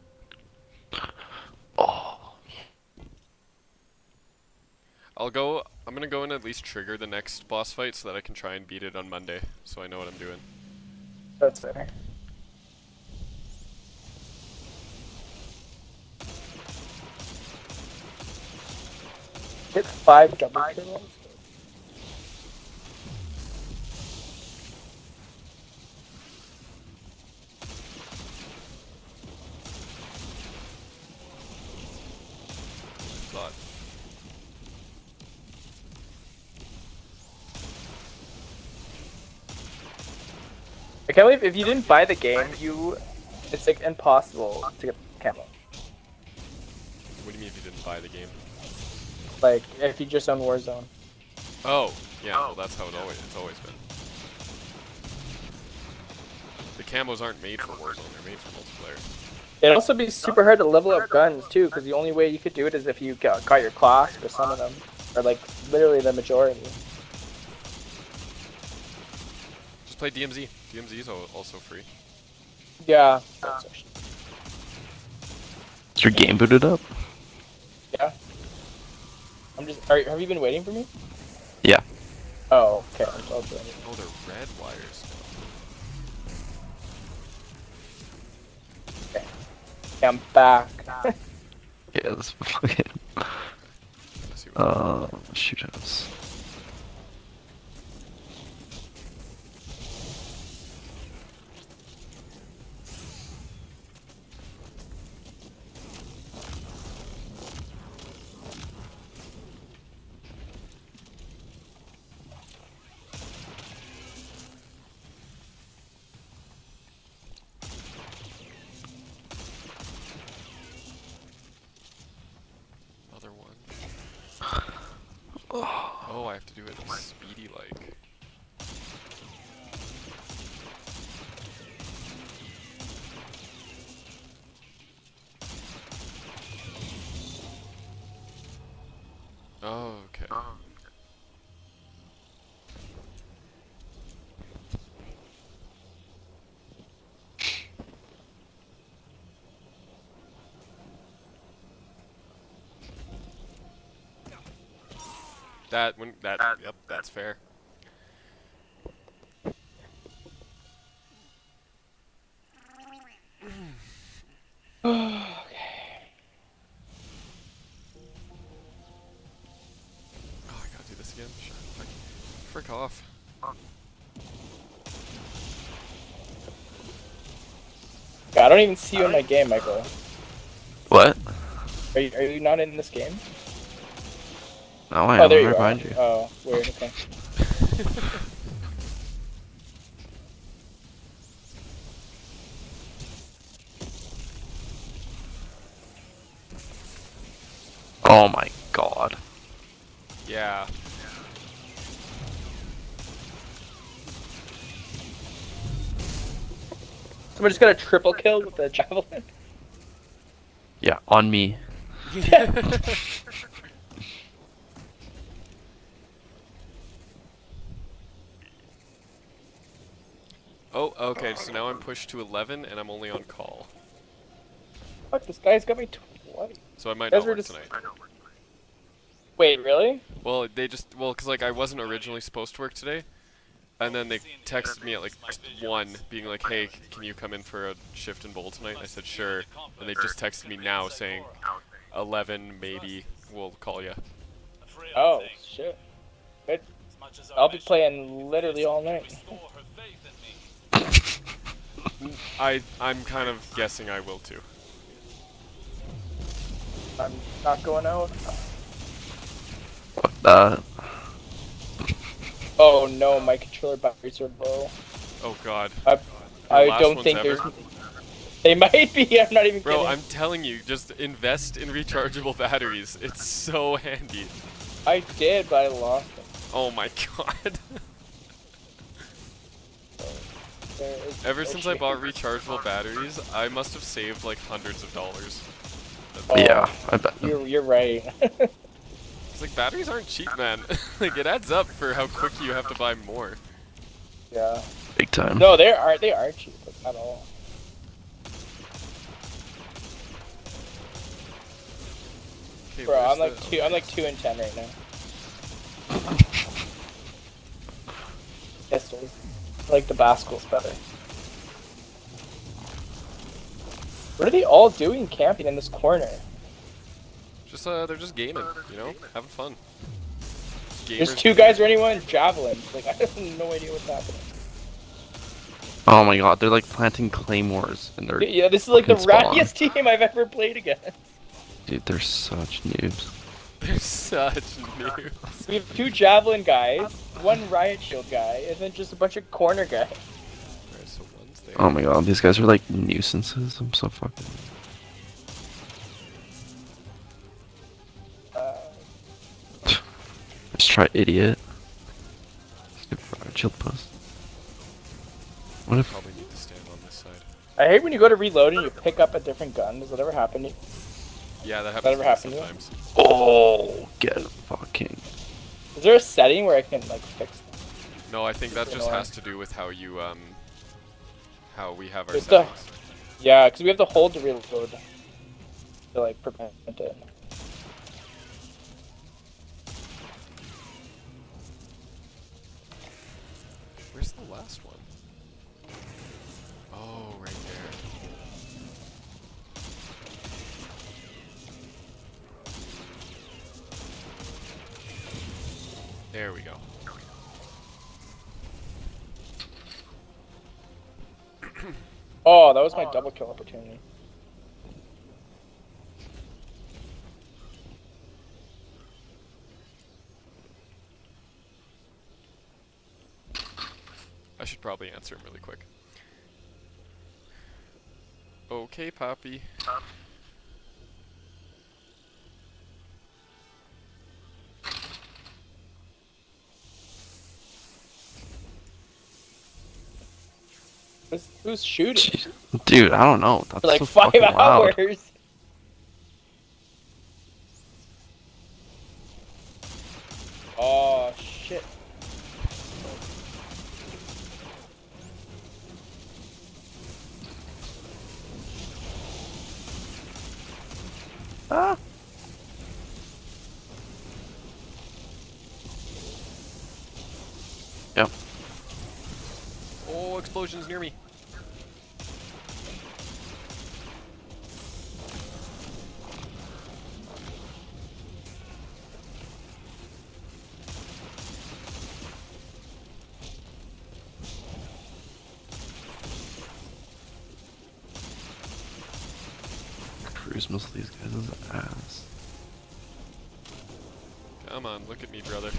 Oh. I'll go I'm gonna go and at least trigger the next boss fight so that I can try and beat it on Monday, so I know what I'm doing. That's fair. Hit 5 double kills. Thought. I can't believe if you didn't buy the game, it's like impossible to get camo. What do you mean if you didn't buy the game? Like if you just own Warzone. Oh, yeah, well that's how it's always been. The camos aren't made for Warzone, they're made for multiplayer. It'd also be super hard to level up guns too, because the only way you could do it is if you got your class for some of them, or like literally the majority. Just play DMZ. DMZ is also free. Yeah. Is your game booted up? Yeah. I'm just. Have you been waiting for me? Yeah. Oh, okay. I'll join you. Oh, they're red wires. Okay, I'm back. Yeah, this fucking. Let's see what Shoot house. Other one. Oh, I have to do it speedy like. Oh, okay. Yep, that's fair. Oh, I gotta do this again? Sure. Frick off. I don't even see you in my game, Michael. What? Are you not in this game? No, I Oh, am there you right are. behind you. Oh, weird. Okay. Oh my god. Yeah. Someone just got a triple kill with the javelin. Yeah, on me. Oh, okay, so now I'm pushed to 11 and I'm only on call. Fuck, this guy's got me 20. So I might Guys not were work just- tonight. Wait, really? Well, cause like I wasn't originally supposed to work today. And then they texted me at like 1, being like, hey, can you come in for a shift in bowl tonight? And I said, sure. And they just texted me now saying, 11, maybe, we'll call you. Oh, shit. Good. I'll be playing literally all night. I'm kind of guessing I will too. I'm not going out. Fuck that. Oh no, my controller batteries are low. Oh god. I last don't ones think ever? there's... They might be, I'm not even Bro, kidding. I'm telling you, just invest in rechargeable batteries. It's so handy. I did, but I lost them. Oh my god. Ever since I bought rechargeable batteries, I must have saved like hundreds of dollars. Oh, Yeah, I bet. You're right. It's like batteries aren't cheap, man. Like it adds up for how quick you have to buy more. Yeah. Big time. No, they are cheap at all. Okay, Bro, where's I'm like the- two. I'm like 2 and 10 right now. Pistols. I like the Bascles better. What are they all doing camping in this corner? Just they're just gaming, you know, having fun. There's Gamers 2 guys running one javelins. Like I have no idea what's happening. Oh my god, they're like planting claymores in their. Yeah, this is like the fucking spawn. rattiest team I've ever played against. Dude, they're such noobs. They're such noobs. We have 2 javelin guys, 1 riot shield guy, and then just a bunch of corner guys. Alright, so one's there. Oh my god, these guys are like nuisances. I'm so fucking. Let's try idiot. Chill post. What if? Probably need to stand on this side. I hate when you go to reload and you pick up a different gun. Does that ever happen to you? Yeah, that That happens ever happened to you? sometimes. Oh, get fucking. Is there a setting where I can like fix that? No, I think that It's just annoying. has to do with how you how we have our It's the- settings. Yeah, because we have to hold to reload to like prevent it. Where's the last one? Oh, right there. There we go. Oh, that was my double kill opportunity. I should probably answer him really quick. Okay, Poppy. Who's shooting? Jeez. Dude, I don't know. That's For like so 5 fucking loud. hours. Oh shit. Ah. Yep. Oh, explosions near me. Cruise most of these guys' ass. Come on, look at me, brother.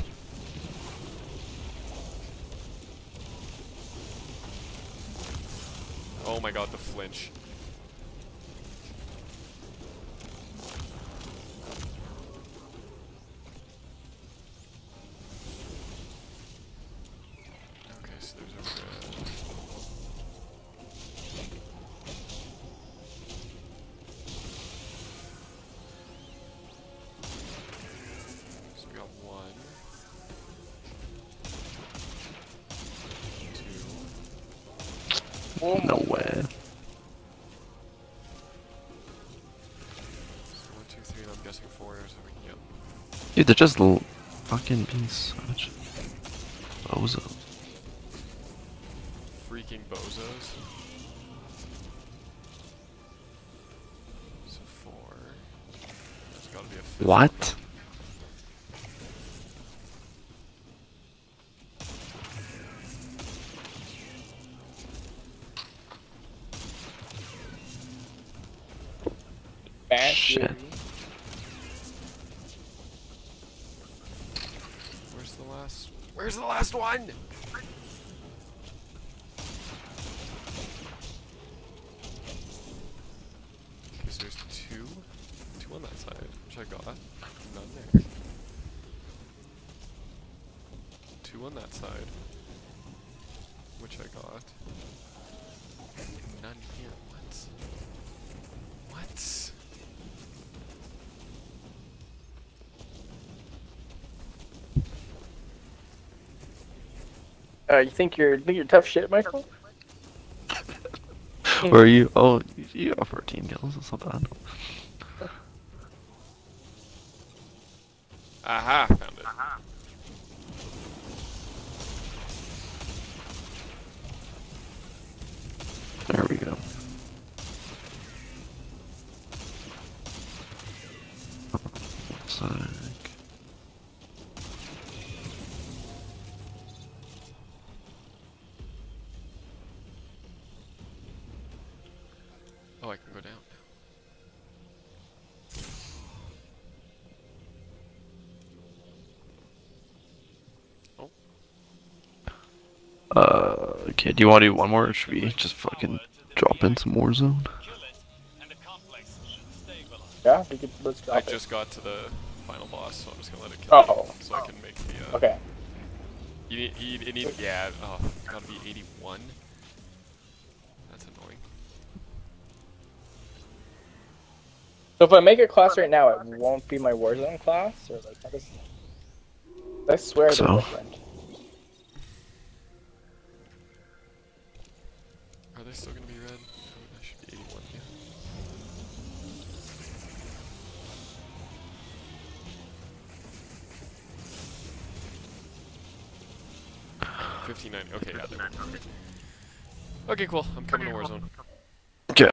Oh my god, the flinch. Okay, so there's a red. So we got 1, 2. Oh No my way. So 1, 2, 3, and I'm guessing 4, so we can get. Dude, they're just fucking being such bozos. Freaking bozos. So 4. There's gotta be a 5th. What? bad Shit. theory. Where's the last one? Because there's 2 on that side, which I got. None there. 2 on that side, which I got. None here. What? What? You think you're tough shit, Michael? Where are you? Oh, you got 14 kills. That's not bad. Aha! Found it. Oh, I can go down now. Oh. Okay, do you want to do one more, or should we just fucking drop in some Warzone? Kill it, and the complex should stabilize. Yeah, we could. Let's I drop it. just got to the final boss, so I'm just gonna let it kill Oh. him so I can make the. Okay. It needs, yeah, oh, gotta be 81. That's annoying. So if I make a class right now, it won't be my Warzone class, or like how does? I swear they're So? different. Are they still gonna be red? Oh, that should be 81, yeah. 59. Okay, yeah, they're red. Okay, cool. I'm coming to Warzone.